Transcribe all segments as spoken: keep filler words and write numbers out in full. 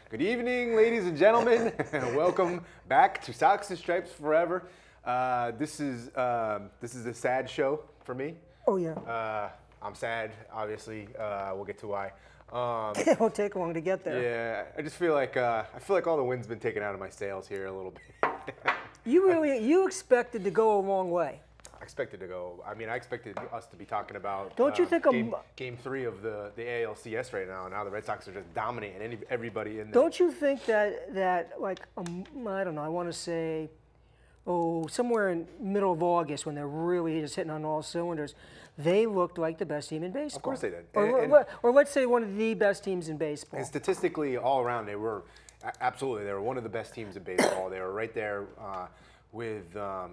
Good evening, ladies and gentlemen. Welcome back to Sox and Stripes Forever. Uh, this is uh, this is a sad show for me. Oh yeah. Uh, I'm sad, obviously. Uh, we'll get to why. Um, It won't take long to get there. yeah, I just feel like uh, I feel like all the wind's been taken out of my sails here a little bit. You really you expected to go a long way. I expected to go. I mean, I expected us to be talking about. Don't you uh, think a game, m- game three of the the A L C S right now? Now the Red Sox are just dominating any, everybody in there. Don't you think that that like um, I don't know. I want to say, oh, somewhere in middle of August when they're really just hitting on all cylinders, they looked like the best team in baseball. Of course they did. Or, And- or, or let's say one of the best teams in baseball. And statistically, all around, they were a- absolutely they were one of the best teams in baseball. They were right there uh, with um,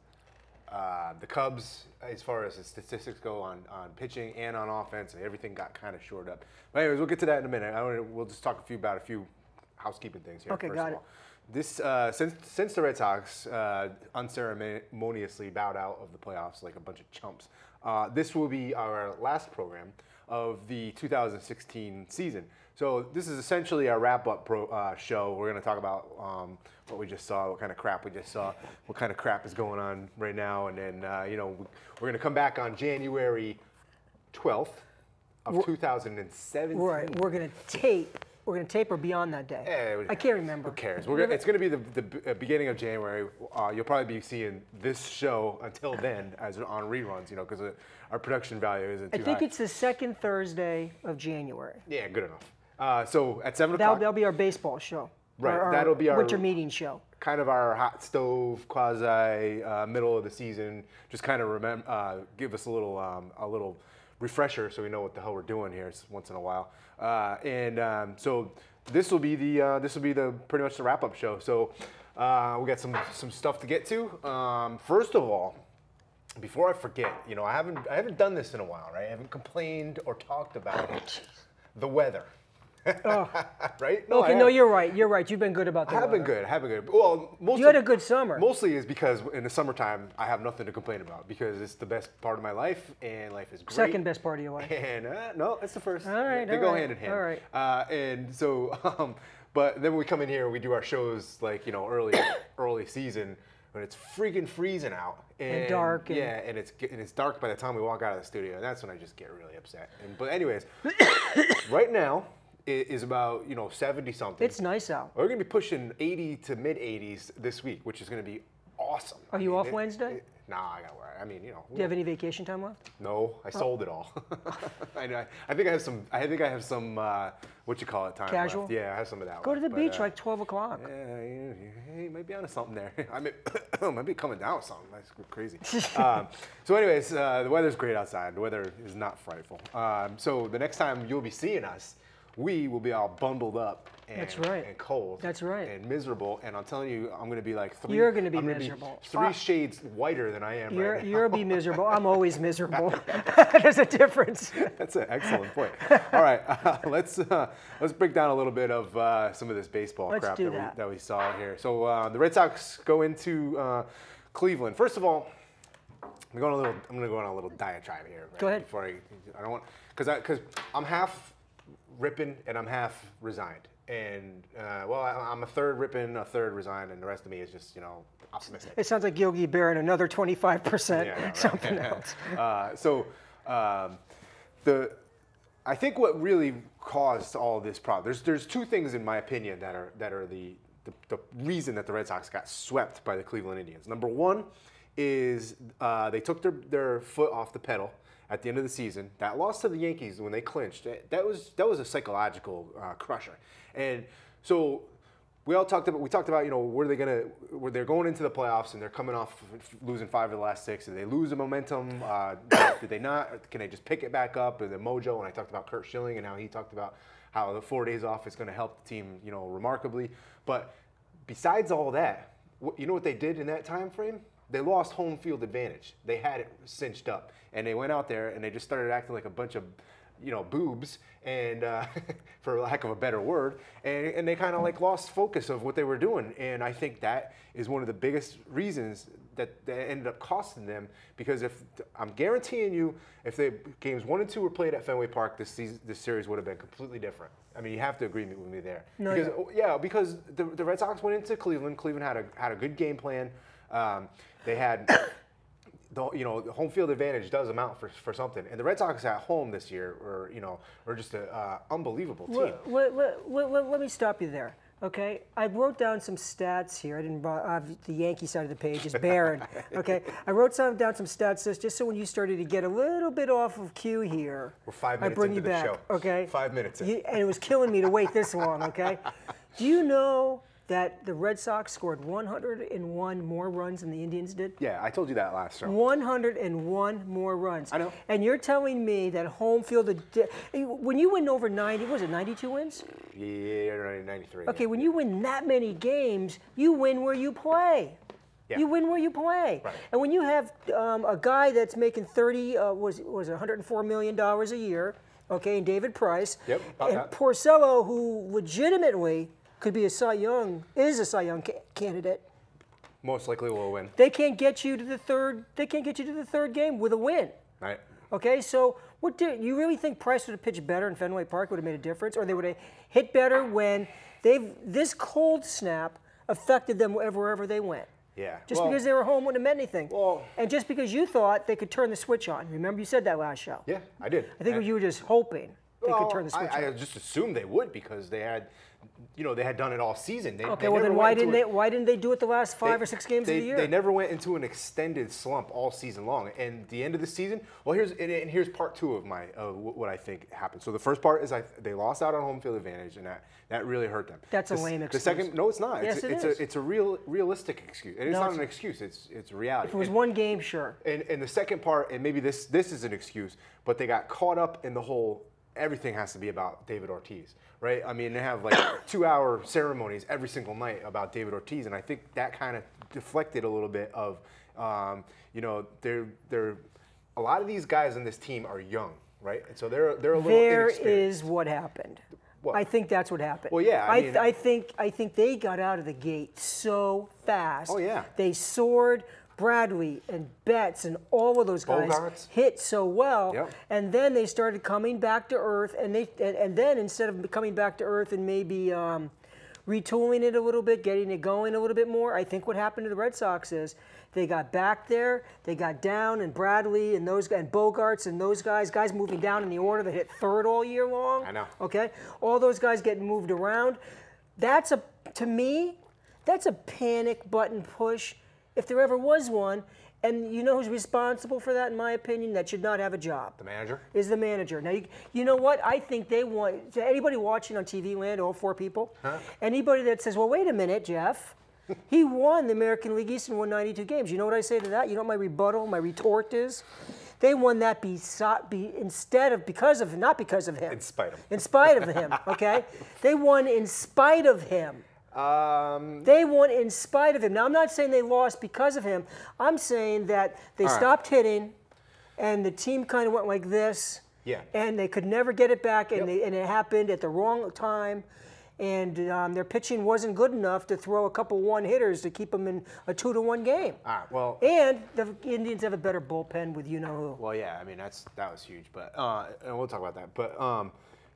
uh, the Cubs as far as the statistics go on, on pitching and on offense, and everything got kind of shored up. But anyways, we'll get to that in a minute. I wanna, we'll just talk a few about a few housekeeping things here. Okay, first got of it. all. This uh, since since the Red Sox uh, unceremoniously bowed out of the playoffs like a bunch of chumps, uh, this will be our last program of the two thousand sixteen season. So this is essentially our wrap-up pro, uh, show. We're going to talk about um, what we just saw, what kind of crap we just saw, what kind of crap is going on right now, and then uh, you know we're going to come back on January twelfth of two thousand seventeen. Right. We're gonna tape. We're gonna tape or beyond that day. Eh, I can't remember. Who cares? We're gonna, it's going to be the, the b- uh, beginning of January. Uh, you'll probably be seeing this show until then as on reruns, you know, because our production value isn't I too think high. it's the second Thursday of January. Yeah, good enough. Uh, so at seven That'll, o'clock, that'll be our baseball show. Right, Our, our that'll be our- winter meeting show. kind of our hot stove quasi uh, middle of the season. Just kind of remember, uh, give us a little um, a little refresher so we know what the hell we're doing here once in a while. Uh, and um, so this will be the uh, this will be the pretty much the wrap up show. So uh, we got some some stuff to get to. Um, first of all, before I forget, you know I haven't I haven't done this in a while, right? I haven't complained or talked about it. The weather. Oh. Right? No, Okay, I no, have. you're right. You're right. You've been good about that. I have been good. I have been good. Well, most You had of- a good summer. Mostly is because in the summertime I have nothing to complain about because it's the best part of my life and life is great. Second best part of your life. And uh, no, it's the first. All right, they all go right, hand in hand. all right. Uh, and so, um, but then when we come in here, we do our shows like you know early early season when it's freaking freezing out And dark and- yeah, and it's and it's dark by the time we walk out of the studio, and that's when I just get really upset. And, but anyways, right now it is about you know seventy something. It's nice out. We're going to be pushing eighty to mid eighties this week, which is going to be awesome. Are I you mean, off it- Wednesday? it- nah, I got work. I mean, you know. Do you have any vacation time left? No, I sold it all. I, know- I think I have some. I think I have some. Uh, what you call it? Time Casual? left. Yeah, I have some of that. Go to the left, beach but, uh, like twelve o'clock. Yeah, you, you, you might be onto something there. I mean, might be coming down with something. That's crazy. um, so, anyways, uh, the weather's great outside. The weather is not frightful. Um, so the next time you'll be seeing us, we will be all bundled up and, That's right. and cold. That's right. And miserable. And I'm telling you, I'm going to be like three. You're gonna be I'm miserable. three I- shades whiter than I am You're right now. you're be miserable. I'm always miserable. There's a difference. That's an excellent point. All right, uh, let's uh, let's break down a little bit of uh, some of this baseball Let's crap do that, that. We, that we saw here. So uh, the Red Sox go into uh, Cleveland. First of all, I'm going a little. I'm going to go on a little diatribe here. Right, Go ahead. Before I, I don't want because I because I'm half ripping and I'm half resigned. And uh, well, I, I'm a third ripping, a third resigned, and the rest of me is just you know optimistic. It sounds like Yogi Berra and another twenty-five percent Yeah, right. something else. Uh, so um, the I think what really caused all this problem. There's there's two things in my opinion that are that are the the, the reason that the Red Sox got swept by the Cleveland Indians. Number one is uh, they took their their foot off the pedal at the end of the season. That loss to the Yankees when they clinched, that was that was a psychological uh, crusher. And so we all talked about we talked about you know were they gonna were they're going into the playoffs and they're coming off losing five of the last six. Did they lose the momentum? Uh, did they not? Can they just pick it back up? And the mojo. And I talked about Kurt Schilling and how he talked about how the four days off is going to help the team you know remarkably. But besides all that, you know what they did in that time frame? They lost home field advantage. They had it cinched up, and they went out there and they just started acting like a bunch of, you know, boobs, and uh, for lack of a better word, and, and they kind of like lost focus of what they were doing. And I think that is one of the biggest reasons that, that ended up costing them, because if I'm guaranteeing you, if the games one and two were played at Fenway Park, this season, this series would have been completely different. I mean, you have to agree with me there. No, because, no. Yeah, because the, the Red Sox went into Cleveland. Cleveland had a had a good game plan. Um, they had. The, you know, the home field advantage does amount for, for something, and the Red Sox at home this year, or you know, are just an uh, unbelievable team. Let, let, let, let, let me stop you there, okay? I wrote down some stats here. I didn't have the Yankee side of the page is barren, okay? I wrote some down some stats just, just so when you started to get a little bit off of cue here, we're five I minutes bring into you the back, show. Okay? Five minutes in. You, and it was killing me to wait this long, okay? Do you know that the Red Sox scored one hundred one more runs than the Indians did? Yeah, I told you that last show. one hundred one more runs. I know. And you're telling me that home field, when you win over ninety, was it ninety-two wins? Yeah, ninety-three. Okay, yeah. when you win that many games, you win where you play. Yeah. You win where you play. Right. And when you have um, a guy that's making thirty, uh, was was it one hundred four million dollars a year, okay, and David Price, Yep, about and that. Porcello, who legitimately could be a Cy Young, is a Cy Young ca- candidate. Most likely will win. They can't get you to the third. They can't get you to the third game with a win. Right. Okay, so what do you really think Price would have pitched better in Fenway Park would have made a difference, or they would have hit better when they've this cold snap affected them wherever they went? Yeah. Just well, because they were home wouldn't have meant anything. Well, and just because you thought they could turn the switch on. Remember you said that last show. Yeah, I did. I think and, you were just hoping they well, could turn the switch I, on. I just assumed they would, because they had, you know, they had done it all season. They, Okay, they well never then why went didn't into they a- why didn't they do it the last five They- or six games they, of the year? They never went into an extended slump all season long. And the end of the season, well, here's and, and here's part two of my uh, what I think happened. So the first part is I they lost out on home field advantage, and that, that really hurt them. That's a the, lame The excuse. second, no, it's not. Yes, it's, it it's is. a it's a real realistic excuse. And it's No, not it's- an excuse. It's it's reality. If it was and, one game, sure. and and the second part, and maybe this this is an excuse, but they got caught up in the whole. Everything has to be about David Ortiz, right? I mean, they have like two-hour ceremonies every single night about David Ortiz, and I think that kind of deflected a little bit of, um, you know, they're they're a lot of these guys on this team are young, right? And so they're they're a little There inexperienced. is what happened. What? I think that's what happened. Well, yeah, I I, mean- I think I think they got out of the gate so fast. Oh, yeah. They soared. Bradley and Betts and all of those guys Bogarts. hit so well, Yep. and then they started coming back to earth. And they and, and then instead of coming back to earth and maybe um, retooling it a little bit, getting it going a little bit more, I think what happened to the Red Sox is they got back there, they got down, and Bradley and those and Bogarts and those guys, guys moving down in the order that hit third all year long. I know. Okay, all those guys getting moved around. That's a to me, that's a panic button push, if there ever was one. And you know who's responsible for that, in my opinion? That should not have a job. The manager? Is the manager. Now, you, you know what? I think they want, to anybody watching on T V land, all four people, Huh? anybody that says, well, wait a minute, Jeff, he won the American League East and won ninety-two games. You know what I say to that? You know what my rebuttal, my retort is? They won that be, be, instead of, because of, not because of him. In spite of him. In spite of him, okay? They won in spite of him. Um, They won in spite of him. Now, I'm not saying they lost because of him. I'm saying that they All right. stopped hitting, and the team kind of went like this. Yeah. And they could never get it back, and, Yep. they, and it happened at the wrong time. And um, their pitching wasn't good enough to throw a couple one hitters to keep them in a two to one game. all right, well, And the Indians have a better bullpen with you know who. well, yeah. I mean, that's that was huge, but uh, and we'll talk about that. But um,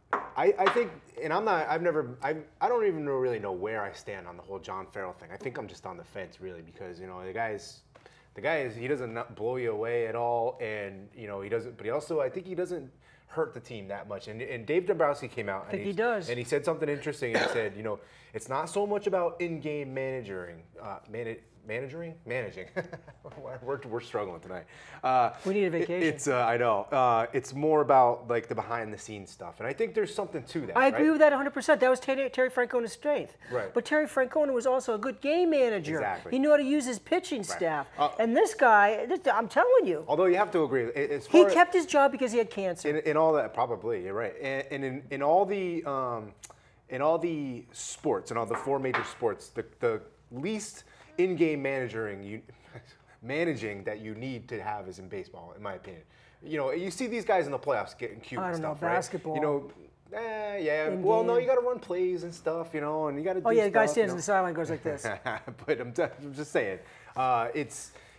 I, I think, and I'm not. I've never. I I don't even know, really know where I stand on the whole John Farrell thing. I think I'm just on the fence, really, because you know the guy's, the guy is he doesn't not blow you away at all, and you know he doesn't. But he also, I think he doesn't hurt the team that much. And and Dave Dombrowski came out. I think and he does. And he said something interesting. And he said, you know, it's not so much about in-game managing, uh, man, managing, managing. we're, we're struggling tonight. Uh, We need a it- vacation. it's uh, I know. Uh, it's more about like the behind-the-scenes stuff, and I think there's something to that. I agree right? with that one hundred percent. That was Terry, Terry Francona's strength. Right. But Terry Francona was also a good game manager. Exactly. He knew how to use his pitching staff. Uh, and this guy, this, I'm telling you, Although you have to agree, a- as he far kept his job because he had cancer. in, in all that, probably you're right, and, and in, in all the um, in all the sports, in all the four major sports, the, the least in-game managing you managing that you need to have is in baseball, in my opinion. You know, you see these guys in the playoffs getting cute I and don't know, stuff, right? basketball. You know, eh, yeah. Well, no, In-game. you got to run plays and stuff, you know, and you got to. Oh, do yeah, the guy stuff, stands you on know. the sideline and goes like this. But I'm, t- I'm just saying, uh, it's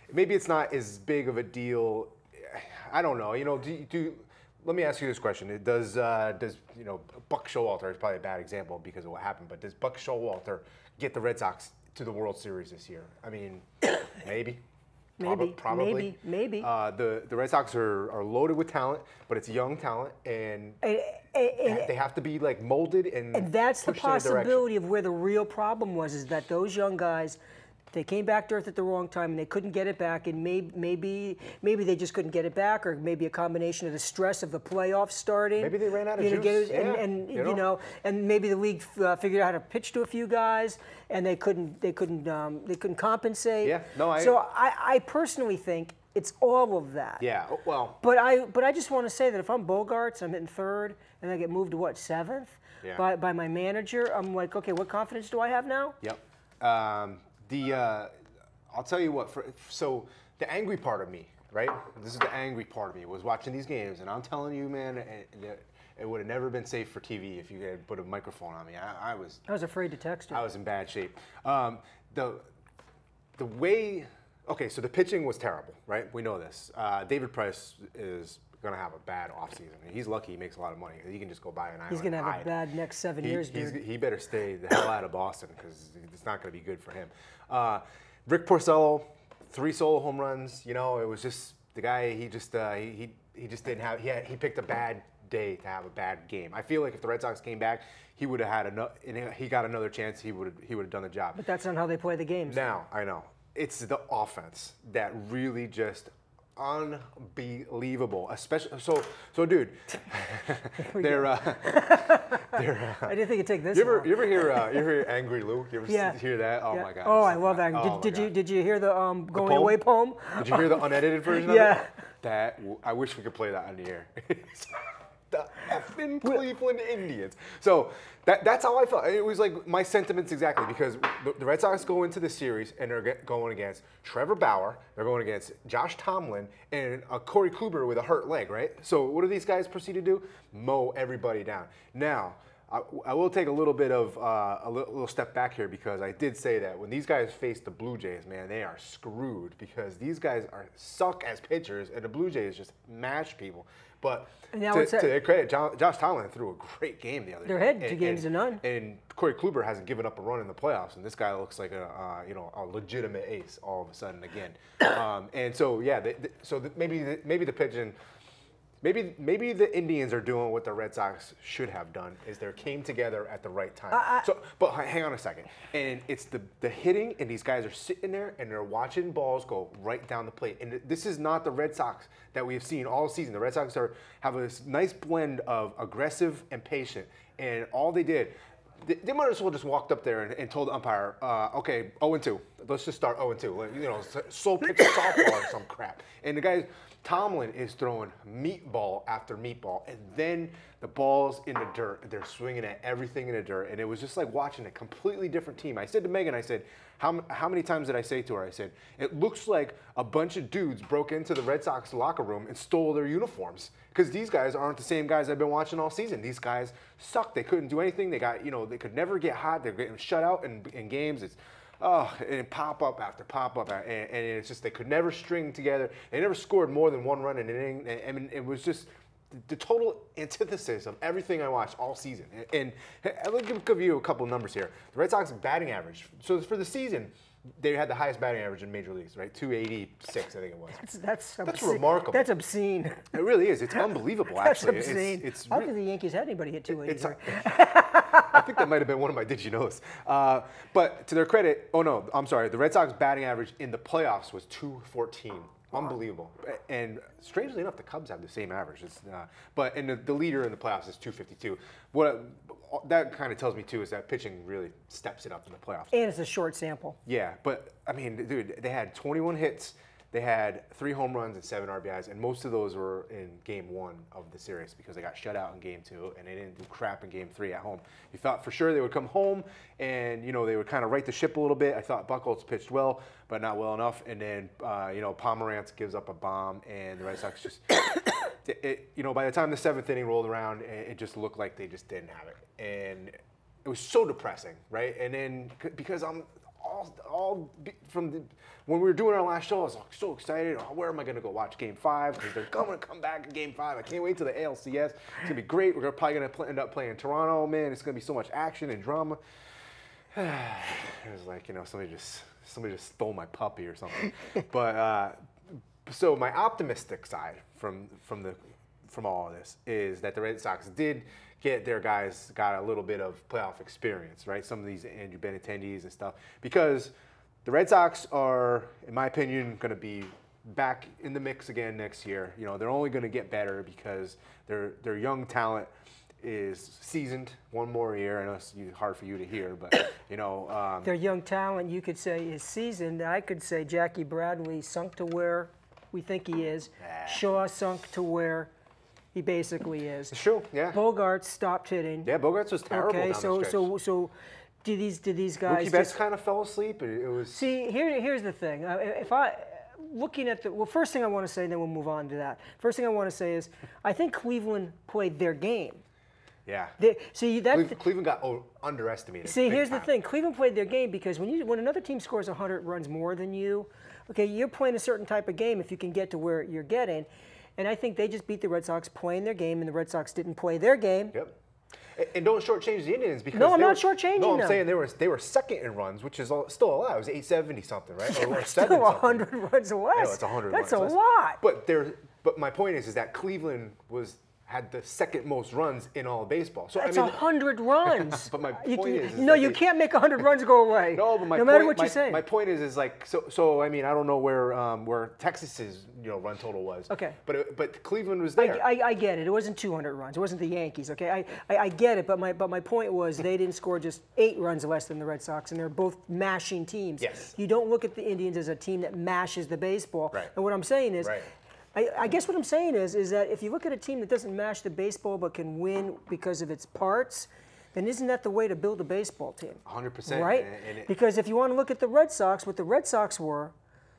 maybe it's not as big of a deal. I don't know. You know, do, do let me ask you this question: It does uh, does you know Buck Showalter is probably a bad example because of what happened, but does Buck Showalter get the Red Sox to the World Series this year? I mean, maybe. Maybe, Prob- probably. maybe, maybe. Uh, the the Red Sox are, are loaded with talent, but it's young talent, and, And, and, and, they have to be like molded and. and that's the pushed in a direction. possibility of where the real problem was, is that those young guys, they came back to earth at the wrong time and they couldn't get it back, and maybe maybe maybe they just couldn't get it back, or maybe a combination of the stress of the playoffs starting. Maybe they ran out of you know, juice. get it- Yeah, and, and you you, know. know. and maybe the league uh, figured out how to pitch to a few guys, and they couldn't they couldn't um, they couldn't compensate. Yeah, no, I- So I, I personally think it's all of that. Yeah. Well. But I but I just want to say that if I'm Bogarts, I'm hitting third, and I get moved to what, seventh Yeah. by by my manager, I'm like, okay, what confidence do I have now? Yep. Um, the uh, I'll tell you what. For, so the angry part of me, right? This is the angry part of me, was watching these games, and I'm telling you, man, it, it, it would have never been safe for T V if you had put a microphone on me. I, I was I was afraid to text you. I was in bad shape. Um, the the way. Okay, so the pitching was terrible, right? We know this. Uh, David Price is going to have a bad offseason. He's lucky he makes a lot of money. He can just go buy an island. He's going to and have hide. a bad next seven He, years, he's, dude. he better stay the hell out of Boston because it's not going to be good for him. Uh, Rick Porcello, three solo home runs. You know, it was just the guy. He just uh, he, he he just didn't have. He had, he picked a bad day to have a bad game. I feel like if the Red Sox came back, he would have had another. He got another chance. He would he would have done the job. But that's not how they play the games. Now I know it's the offense that really just unbelievable. Especially so so, dude. they're uh, they're. Uh, I didn't think it'd take this you ever long. you ever hear uh, you ever hear Angry Lou? You ever Yeah. hear that? Oh Yeah. my god. Oh, it's I so love bad. that. Oh Did, my did you God. did you hear the um, going poem? away poem? Did you hear the unedited version Yeah. of it? That I wish we could play that on the air. The effing Cleveland Indians. So that, that's how I felt. It was like my sentiments exactly, because the, the Red Sox go into the series and they're get, going against Trevor Bauer, they're going against Josh Tomlin, and uh, Corey Kluber with a hurt leg, right? So what do these guys proceed to do? Mow everybody down. Now, I, I will take a little bit of uh, a little, little step back here, because I did say that when these guys face the Blue Jays, man, they are screwed, because these guys are suck as pitchers, and the Blue Jays just mash people. But Now to, it's a- to their credit, John, Josh Tomlin threw a great game the other They're day. heading two And- games and- to none. And Corey Kluber hasn't given up a run in the playoffs, and this guy looks like a uh, you know a legitimate ace all of a sudden again. um, and so yeah, they, they, so the, maybe the, maybe the pitching. Maybe maybe the Indians are doing what the Red Sox should have done, is they came together at the right time. I- so, but h- hang on a second, and it's the the hitting, and these guys are sitting there and they're watching balls go right down the plate. And th- this is not the Red Sox that we have seen all season. The Red Sox are have a s- nice blend of aggressive and patient, and all they did. They, they might as well just walked up there and, and told the umpire, uh, okay, oh and two. Let's just start oh and two. Like, you know, slow pitch softball or some crap. And the guy, Tomlin, is throwing meatball after meatball. And then the ball's in the dirt. They're swinging at everything in the dirt. And it was just like watching a completely different team. I said to Megan, I said, how, how many times did I say to her, I said, it looks like a bunch of dudes broke into the Red Sox locker room and stole their uniforms. Because these guys aren't the same guys I've been watching all season. These guys suck. They couldn't do anything. They got, you know, they could never get hot. They're getting shut out in, in games. It's, oh, and pop up after pop up. And, and it's just, they could never string together. They never scored more than one run in an inning. And, I mean, it was just the, the total antithesis of everything I watched all season. And, and I'll give, give you a couple of numbers here. The Red Sox batting average. So for the season, they had the highest batting average in major leagues, right? two eighty-six, I think it was. That's that's, That's obscene. remarkable. That's obscene. It really is. It's unbelievable, That's actually. obscene. It's, it's I don't re- think the Yankees had anybody hit two eighty. It's, I think that might have been one of my did you knows. Uh, but to their credit, oh no, I'm sorry. The Red Sox batting average in the playoffs was two fourteen. Unbelievable. And strangely enough, the Cubs have the same average. It's, uh, but and the, the leader in the playoffs is two fifty-two. What that kind of tells me too is that pitching really steps it up in the playoffs. And it's a short sample. Yeah, but I mean, dude, they had twenty-one hits. They had three home runs and seven R B Is, and most of those were in game one of the series because they got shut out in game two, and they didn't do crap in game three at home. You thought for sure they would come home, and, you know, they would kind of right the ship a little bit. I thought Buchholz pitched well, but not well enough, and then, uh, you know, Pomerantz gives up a bomb, and the Red Sox just, it, it, you know, by the time the seventh inning rolled around, it, it just looked like they just didn't have it, and it was so depressing, right? And then, c- because I'm all, all from the, when we were doing our last show, I was like, so excited. Oh, where am I going to go watch Game Five? Because they're going to come back in Game Five. I can't wait till the A L C S. It's going to be great. We're probably going to end up playing Toronto. Man, it's going to be so much action and drama. It was like, you know, somebody just somebody just stole my puppy or something. But uh, so my optimistic side from from the from all of this is that the Red Sox did get their guys got a little bit of playoff experience, right? Some of these Andrew Benintendi's and stuff, because the Red Sox are, in my opinion, going to be back in the mix again next year. You know, they're only going to get better because their their young talent is seasoned one more year. I know it's hard for you to hear, but you know, um, their young talent, you could say, is seasoned. I could say Jackie Bradley sunk to where we think he is. Nah. Shaw sunk to where he basically is. It's true, yeah. Bogarts stopped hitting. Yeah, Bogarts was terrible. Okay, down so the stretch. so so. Do these do these guys? Mookie Betts kind of fell asleep. It, it was. See, here here's the thing. Uh, if I looking at the well, first thing I want to say, then we'll move on to that. First thing I want to say is, I think Cleveland played their game. Yeah. They, see that Cleveland, Cleveland got o- underestimated. See, here's time. the thing. Cleveland played their game because when you when another team scores one hundred runs more than you, okay, you're playing a certain type of game if you can get to where you're getting. And I think they just beat the Red Sox playing their game, and the Red Sox didn't play their game. Yep. And don't shortchange the Indians because no, I'm they not were, shortchanging No, I'm them. saying they were they were second in runs, which is all, still a lot. It was eight seventy something, right? They Or were seven still one something. hundred runs less. I know, it's one hundred That's runs a less. lot. But there, but my point is, is that Cleveland was had the second most runs in all of baseball. So That's I mean, one hundred runs. But my you, point you, is, is no, that you they, can't make one hundred runs go away. No, but my no point, matter what my, you say. My point is, is like so. So I mean, I don't know where um, where Texas's you know run total was. Okay. But it, but Cleveland was there. I, I, I get it. It wasn't two hundred runs. It wasn't the Yankees. Okay, I, I, I get it. But my but my point was they didn't score just eight runs less than the Red Sox, and they're both mashing teams. Yes. You don't look at the Indians as a team that mashes the baseball. Right. And what I'm saying is. Right. I, I guess what I'm saying is, is that if you look at a team that doesn't mash the baseball but can win because of its parts, then isn't that the way to build a baseball team? one hundred percent. Right? And, and it, Because if you want to look at the Red Sox, what the Red Sox were,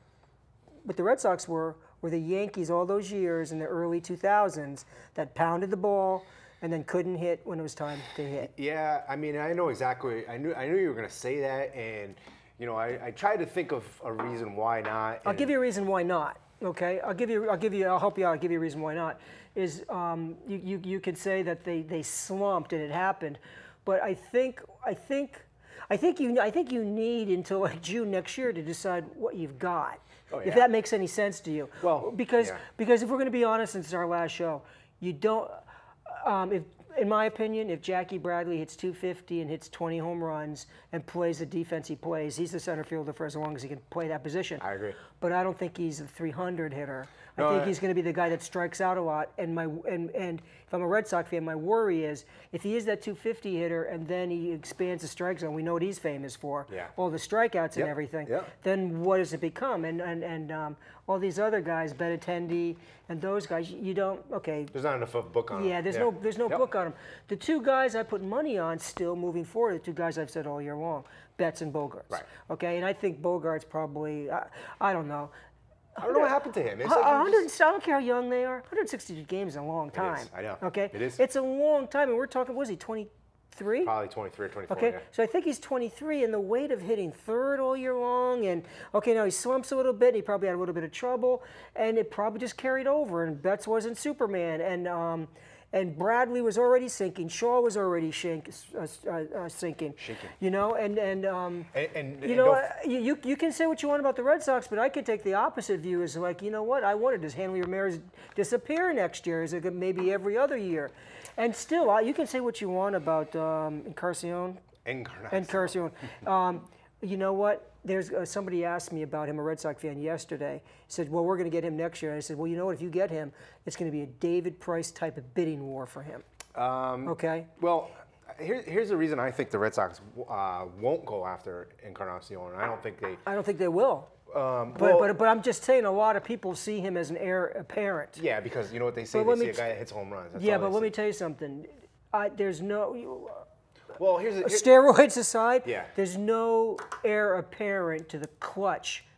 what the Red Sox were, were the Yankees all those years in the early two thousands that pounded the ball and then couldn't hit when it was time to hit. Yeah, I mean, I know exactly. I knew I knew you were going to say that, and you know, I, I tried to think of a reason why not. I'll give you a reason why not. Okay, I'll give you. I'll give you. I'll help you out. I'll give you a reason why not. Is um, you, you you could say that they, they slumped and it happened, but I think I think I think you I think you need until like June next year to decide what you've got. Oh, yeah. If that makes any sense to you. Well, because yeah. because if we're going to be honest, since it's our last show, you don't. Um, if in my opinion, if Jackie Bradley hits two fifty and hits twenty home runs and plays the defense he plays, he's the center fielder for as long as he can play that position. I agree. But I don't think he's a three hundred hitter. I No, think I- he's going to be the guy that strikes out a lot. And my and, and if I'm a Red Sox fan, my worry is if he is that two fifty hitter and then he expands the strike zone, we know what he's famous for, Yeah. all the strikeouts and Yep, everything, yep. then what does it become? And and, and um, all these other guys, Benintendi and those guys, you don't, okay. There's not enough of a book on Yeah, him. there's no there's no Yep. book on them. The two guys I put money on still moving forward, the two guys I've said all year long, Betts and Bogarts. Right. Okay, and I think Bogarts probably, I, I don't know. I don't know what happened to him. It's A- like a he hundred, just- I don't care how young they are. one hundred sixty games is a long time. is, I know. Okay, It is. It's a long time, and we're talking. Was he twenty-three? probably twenty-three or twenty-four. Okay, Yeah. so I think he's twenty-three, and the weight of hitting third all year long, and okay, now he slumps a little bit, and he probably had a little bit of trouble, and it probably just carried over, and Betts wasn't Superman, and um, and Bradley was already sinking, Shaw was already shink, uh, uh, uh, sinking, Shaking. you know, and and um, And, and, you and know, don't- uh, you, you you can say what you want about the Red Sox, but I could take the opposite view as like, you know what, I wanted does Hanley Ramirez disappear next year? Is it maybe every other year? And still, uh, you can say what you want about um, Encarnacion. Encarnacion. Encarnacion. Um, you know what? There's uh, somebody asked me about him, a Red Sox fan, yesterday. He said, "Well, we're going to get him next year." And I said, "Well, you know what? If you get him, it's going to be a David Price type of bidding war for him." Um, Okay. Well, here, here's the reason I think the Red Sox uh, won't go after Encarnacion. I don't think they. I don't think they will. Um, But, well, but but I'm just saying, a lot of people see him as an heir apparent. yeah, because you know what they say. But They let see me a t- guy that hits home runs. That's Yeah, all but they let see. me tell you something. I, there's no Well, here's a, here- steroids aside. Yeah. There's no heir apparent to the clutch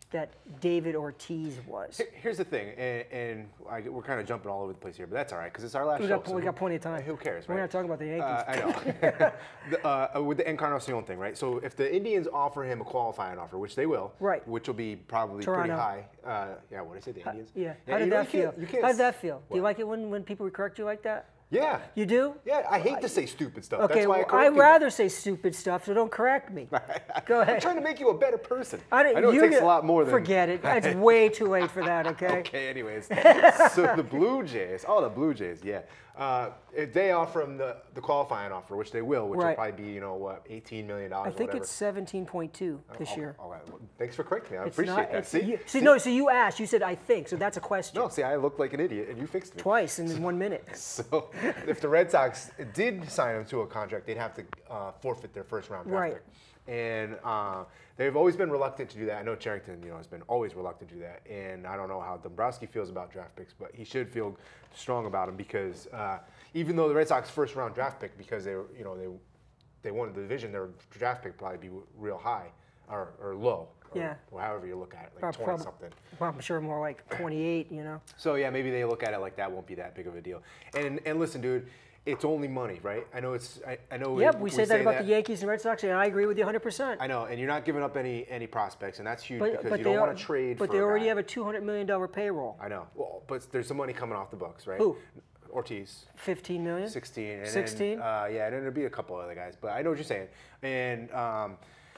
that David Ortiz was. Here's the thing, and, and I, we're kind of jumping all over the place here, but that's all right because it's our last We show. got, so we got plenty of time. Who cares, right? We're not talking about the Yankees. Uh, I know. the, uh, with the Encarnacion thing, right? So if the Indians offer him a qualifying offer, which they will, right, which will be probably Toronto. pretty high. Uh, yeah, what did I say? The Indians. Yeah. yeah How did you that really feel? You can't, How did that feel? What? Do you like it when, when people correct you like that? Yeah. You do? Yeah, I hate to say stupid stuff. Okay, That's why well, I correct I'd people. rather say stupid stuff, so don't correct me. Go ahead. I'm trying to make you a better person. I, I know it takes a lot more than... Forget it. It's way too late for that, okay? Okay, anyways. So the Blue Jays, oh, the Blue Jays, yeah. Uh, if they offer them the, the qualifying offer, which they will, which right. will probably be, you know, what, eighteen million dollars I think whatever. it's seventeen point two this oh, year. All right. Well, thanks for correcting me. I It's appreciate not, that. See? You, see? see? No, so you asked. You said, I think, so that's a question. No, see, I looked like an idiot, and you fixed me. Twice in one minute. So if the Red Sox did sign him to a contract, they'd have to uh, forfeit their first round draft Right. pick. And uh, they've always been reluctant to do that. I know Charrington, you know, has been always reluctant to do that. And I don't know how Dombrowski feels about draft picks, but he should feel strong about them because uh, even though the Red Sox first round draft pick, because they, were, you know, they they won the division, their draft pick probably be real high or, or low. Or, Yeah. or however you look at it, like Prob- twenty something. Well, I'm sure more like twenty-eight, you know. So yeah, maybe they look at it like that won't be that big of a deal. And and listen, dude, it's only money, right? I know it's. I, I know. Yep, we, we, we say that about that. the Yankees and Red Sox, and I agree with you one hundred percent. I know, and you're not giving up any any prospects, and that's huge But, because but you they don't are- want to trade. But for they a already guy. have a two hundred million dollars payroll. I know. Well, but there's some money coming off the books, right? Who? Ortiz. fifteen million. Sixteen. And Sixteen. Then, uh, yeah, and then there'll be a couple other guys, but I know what you're saying. And um,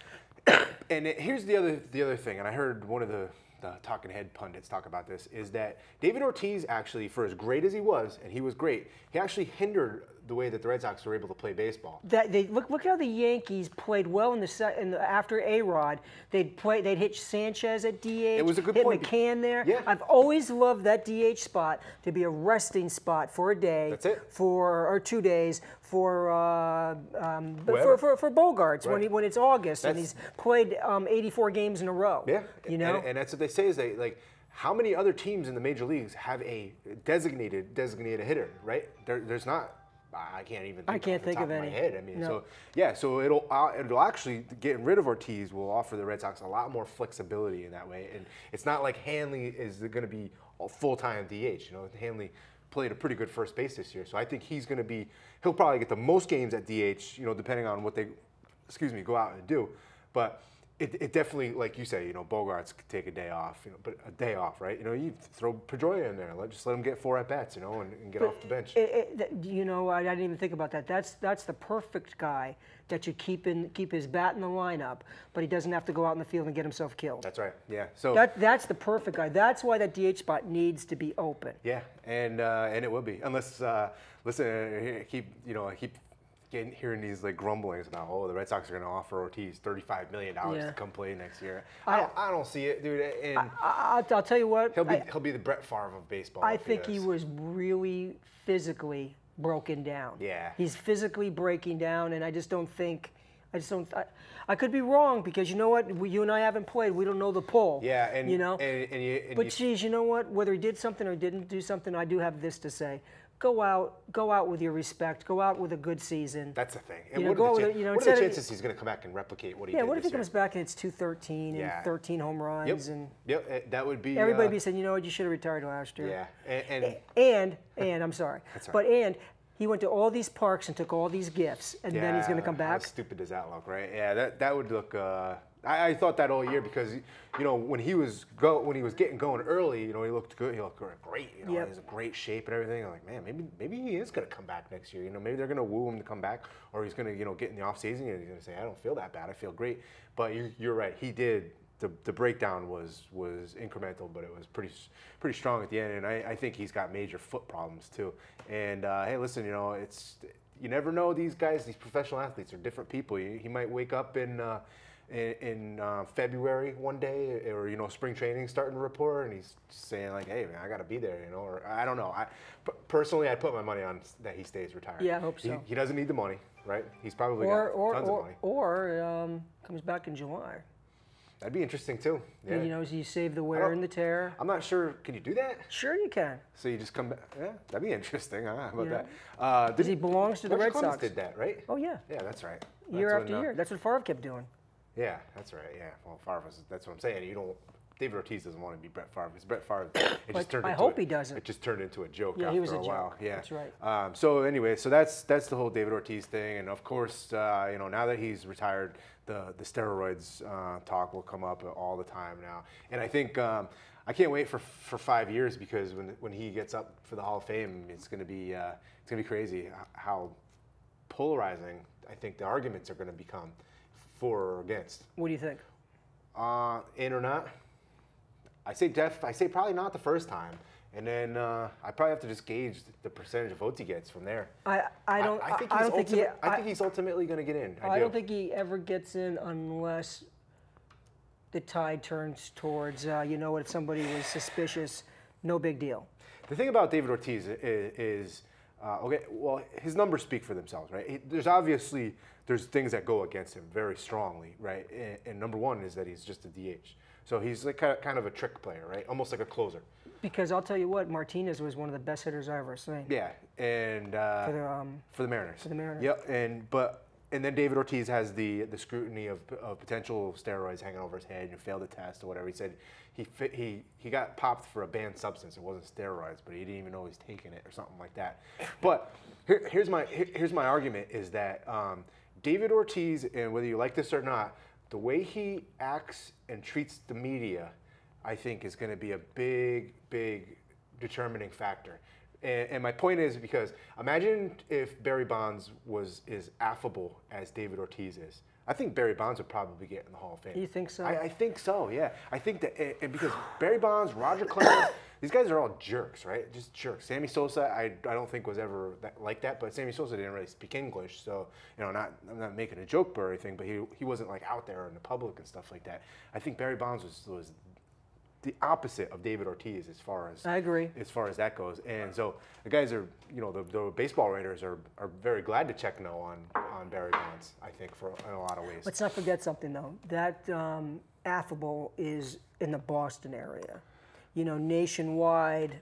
and it, here's the other the other thing, and I heard one of the. The talking head pundits talk about this, is that David Ortiz actually, for as great as he was, and he was great, he actually hindered the way that the Red Sox were able to play baseball. That they look look how the Yankees played well in the, se- in the after A-Rod. They'd play they'd hit Sanchez at D H. It was a good hit point. McCann there. Yeah. I've always loved that D H spot to be a resting spot for a day. That's it. For or two days for uh, um, but Whoever. for, for for Bogarts when Right. he, when it's August and That's- he's played um, eighty-four games in a row. Yeah, You know. and, and that's what they say is they like. How many other teams in the major leagues have a designated designated hitter? Right? There, there's not. I can't even. Think I can't off the think top of my any. head. I mean, No. so yeah, so it'll uh, it'll actually getting rid of Ortiz will offer the Red Sox a lot more flexibility in that way, and it's not like Hanley is going to be a full time D H. You know, Hanley played a pretty good first base this year, so I think he's going to be. He'll probably get the most games at D H. You know, depending on what they, excuse me, go out and do, but. It, it definitely, like you say, you know, Bogarts could take a day off, you know, but a day off, right? You know, you throw Pedroia in there, let just let him get four at bats, you know, and, and get But off the bench. It, it, that- you know, I, I didn't even think about that. That's that's the perfect guy that you keep in keep his bat in the lineup, but he doesn't have to go out in the field and get himself killed. That's right. Yeah. So That that's the perfect guy. That's why that D H spot needs to be open. yeah, and uh, and it will be unless uh, listen, I keep you know I keep. Getting, hearing these like grumblings about, oh, the Red Sox are going to offer Ortiz thirty-five million dollars Yeah. to come play next year. I- I don't, I don't see it, dude. And I, I'll, I'll tell you what. he'll be I, he'll be the Brett Favre of baseball. I if think he does. was really physically broken down. Yeah. He's physically breaking down, and I just don't think. I just don't. I, I could be wrong because you know what? We, you and I haven't played. We don't know the pull. Yeah, and you know. and, and, you, and But you, geez, you know what? Whether he did something or didn't do something, I do have this to say: go out, go out with your respect. Go out with a good season. that's the thing. And you know, what, go are out the, with chan- it, you know, what are the instead of- chances he's going to come back and replicate what he yeah. did What if he this year? comes back and it's two thirteen Yeah. and thirteen home runs Yep. and Yep. eh, That would be. everybody uh, be saying, you know what? You should have retired last year. Yeah. And, and And and I'm sorry, That's all but and he went to all these parks and took all these gifts, and then he's going to come How back. stupid does that look, right? Yeah, that that would look. Uh, I, I thought that all year because you know when he was go when he was getting going early, you know he looked good. He looked great. You know, Yep. he was in great shape and everything. I'm like, man, maybe maybe he is going to come back next year. You know, maybe they're going to woo him to come back, or he's going to you know get in the off season and he's going to say, I don't feel that bad. I feel great. But you, you're right. He did. The, the breakdown was was incremental, but it was pretty pretty strong at the end. And I, I think he's got major foot problems too. And uh, hey, listen, you know, it's you never know these guys. These professional athletes are different people. He, he might wake up in uh, in, in uh, February one day, or you know, spring training starting to report, and he's saying like, "Hey, man, I got to be there," you know. Or I don't know. I p- personally, I'd put my money on that he stays retired. Yeah, I hope He, so. he doesn't need the money, right? He's probably Or got or tons or, of money. or um, comes back in July. That'd be interesting too. Yeah. You know, so you save the wear don't- and the tear. I'm not sure. Can you do that? Sure, you can. So you just come back? Yeah, that'd be interesting. Huh? How about Yeah. that? Uh, Because he belongs to the Roger Red Clemens Sox. did that, right? Oh yeah, Yeah, that's right. year That's after when, uh, year. That's what Favre kept doing. Yeah, that's right. Yeah, well, Favre was, that's what I'm saying. You don't. David Ortiz doesn't want to be Brett Favre because Brett Favre, it just turned. I into hope a, he doesn't. It just turned into a joke Yeah, after he was a, a joke. while. Yeah, That's right. Um, so anyway, so that's that's the whole David Ortiz thing, and of course, uh, you know, now that he's retired, the the steroids uh, talk will come up all the time now, and I think. Um, I can't wait for for five years because when when he gets up for the Hall of Fame, it's going to be uh, it's going to be crazy how polarizing I think the arguments are going to become for or against. What do you think? Uh, in or not? I say def. I say probably not the first time, and then uh, I probably have to just gauge the percentage of votes he gets from there. I I don't I, I think I, he's I don't think he, ultimate, I think he's ultimately going to get in. I, I do. don't think he ever gets in unless the tide turns towards, uh, you know what, if somebody was suspicious, no big deal. The thing about David Ortiz is, is uh, okay, well, his numbers speak for themselves, right? He, there's obviously, there's things that go against him very strongly, right? And, and number one is that he's just a D H. So he's like a, kind of a trick player, right? Almost like a closer. Because I'll tell you what, Martinez was one of the best hitters I ever seen. Yeah, and uh, For the, um, for the Mariners. For the Mariners. Yep, and but and then David Ortiz has the the scrutiny of, of potential steroids hanging over his head and failed a test or whatever. He said he fit, he he got popped for a banned substance. It wasn't steroids, but he didn't even know he's taking it or something like that. But here, here's my here, here's my argument is that um, David Ortiz, and whether you like this or not, the way he acts and treats the media, I think is going to be a big big determining factor. And, and my point is because imagine if Barry Bonds was as affable as David Ortiz is. I think Barry Bonds would probably get in the Hall of Fame. You think so? I, I think so, yeah. I think that, and because Barry Bonds, Roger Clemens, these guys are all jerks, right? Just jerks. Sammy Sosa, I, I don't think was ever that, like that, but Sammy Sosa didn't really speak English, so, you know, not I'm not making a joke or anything, but he he wasn't like out there in the public and stuff like that. I think Barry Bonds was was the opposite of David Ortiz as far as I agree. as far as that goes. And so the guys are, you know, the, the baseball writers are, are very glad to check no on, on Barry Bonds, I think, for in a lot of ways. Let's not forget something, though. That um, affable is in the Boston area. You know, nationwide,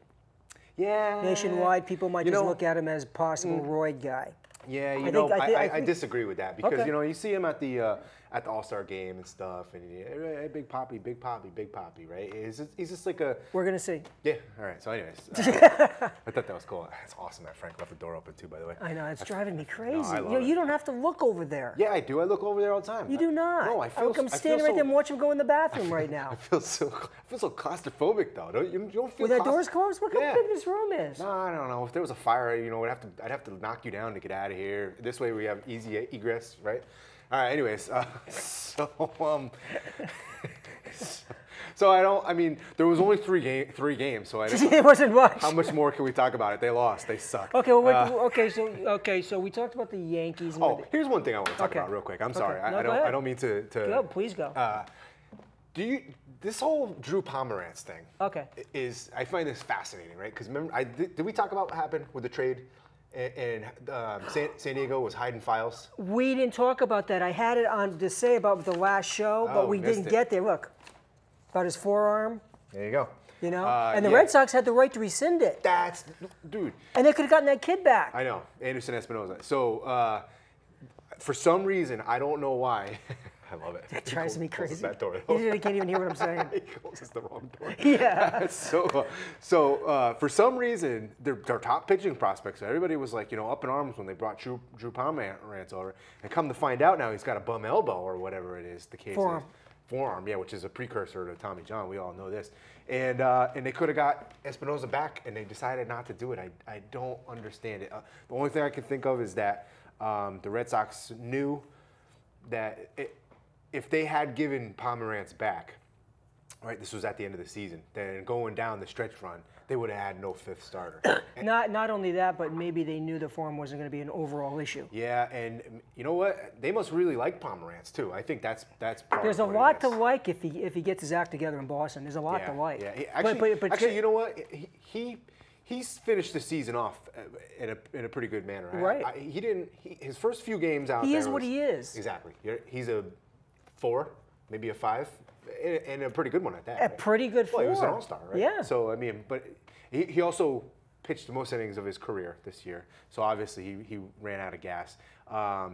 yeah. nationwide, people might You just know, look at him as possible roid guy. Yeah, you I know, think- I I, thi- I I, I think- disagree with that because Okay. you know you see him at the uh, at the All Star game and stuff, and he, hey, Big Poppy, Big Poppy, Big Poppy, right? He's just, he's just like a We're going to see. yeah. All right. So, anyways, uh, I thought that was cool. It's awesome that Frank left the door open too. By the way. I know, it's driving me crazy. I you, love know, it. you don't have to look over there. Yeah, I do. I look over there all the time. You do not. No, I feel. Look, I'm I feel standing right so- there and watching him go in the bathroom right now. I feel so. I feel so claustrophobic though. Don't you? You don't feel. With that claustro- door's closed? Look how Yeah. big this room is. No, I don't know. If there was a fire, you know, I'd have to. I'd have to knock you down to get out of here. This way, we have easy egress, right? All right. Anyways, uh, so um, so I don't. I mean, there was only three game, three games. So I. Didn't, It wasn't much. how much more can we talk about it? They lost. They suck. Okay, well, wait, Uh, okay, so okay, so we talked about the Yankees. And oh, the, here's one thing I want to talk Okay. about real quick. I'm Okay. sorry. I, No, I go don't. ahead. I don't mean to. to go, please go. Uh, do you? This whole Drew Pomerantz thing. Okay. Is I find this fascinating, right? Because remember, I did, did we talk about what happened with the trade, and, and um, San, San Diego was hiding files. We didn't talk about that. I had it on to say about the last show, but Oh, we missed didn't it. get there. Look, about his forearm, There you go. you know, Uh, and the yeah. Red Sox had the right to rescind it, That's dude. and they could have gotten that kid back. I know Anderson Espinosa. So uh, for some reason, I don't know why. I love it. It drives me Closes crazy. That door. You can't even hear what I'm saying. He closes the wrong door. Yeah. so, uh, so uh, for some reason, their, their top pitching prospects, everybody was like, you know, up in arms when they brought Drew, Drew Pomerantz over. And come to find out now, he's got a bum elbow or whatever it is the case Forearm. is. Forearm, yeah, which is a precursor to Tommy John. We all know this. And uh, and they could have got Espinosa back, and they decided not to do it. I, I don't understand it. Uh, the only thing I can think of is that um, the Red Sox knew that it, if they had given Pomerantz back, right, this was at the end of the season, then going down the stretch run, they would have had no fifth starter. And- Not not only that, but maybe they knew the form wasn't going to be an overall issue. yeah, and um, you know what? They must really like Pomerantz too. I think that's that's. part There's a of what it lot to is. like if he if he gets his act together in Boston. There's a lot yeah, to like. Yeah, he- But- actually, but- but- actually, you know what? He, he he's finished the season off uh, in a in a pretty good manner. I- Right. I, he didn't. He, his first few games out He there is what was- he is. Exactly. You're- He's a four, maybe a five, and, and a pretty good one at that. A right? pretty good Well, he was an form. all-star, right? Yeah. So I mean, but he, he also pitched the most innings of his career this year. So obviously he, he ran out of gas. Um,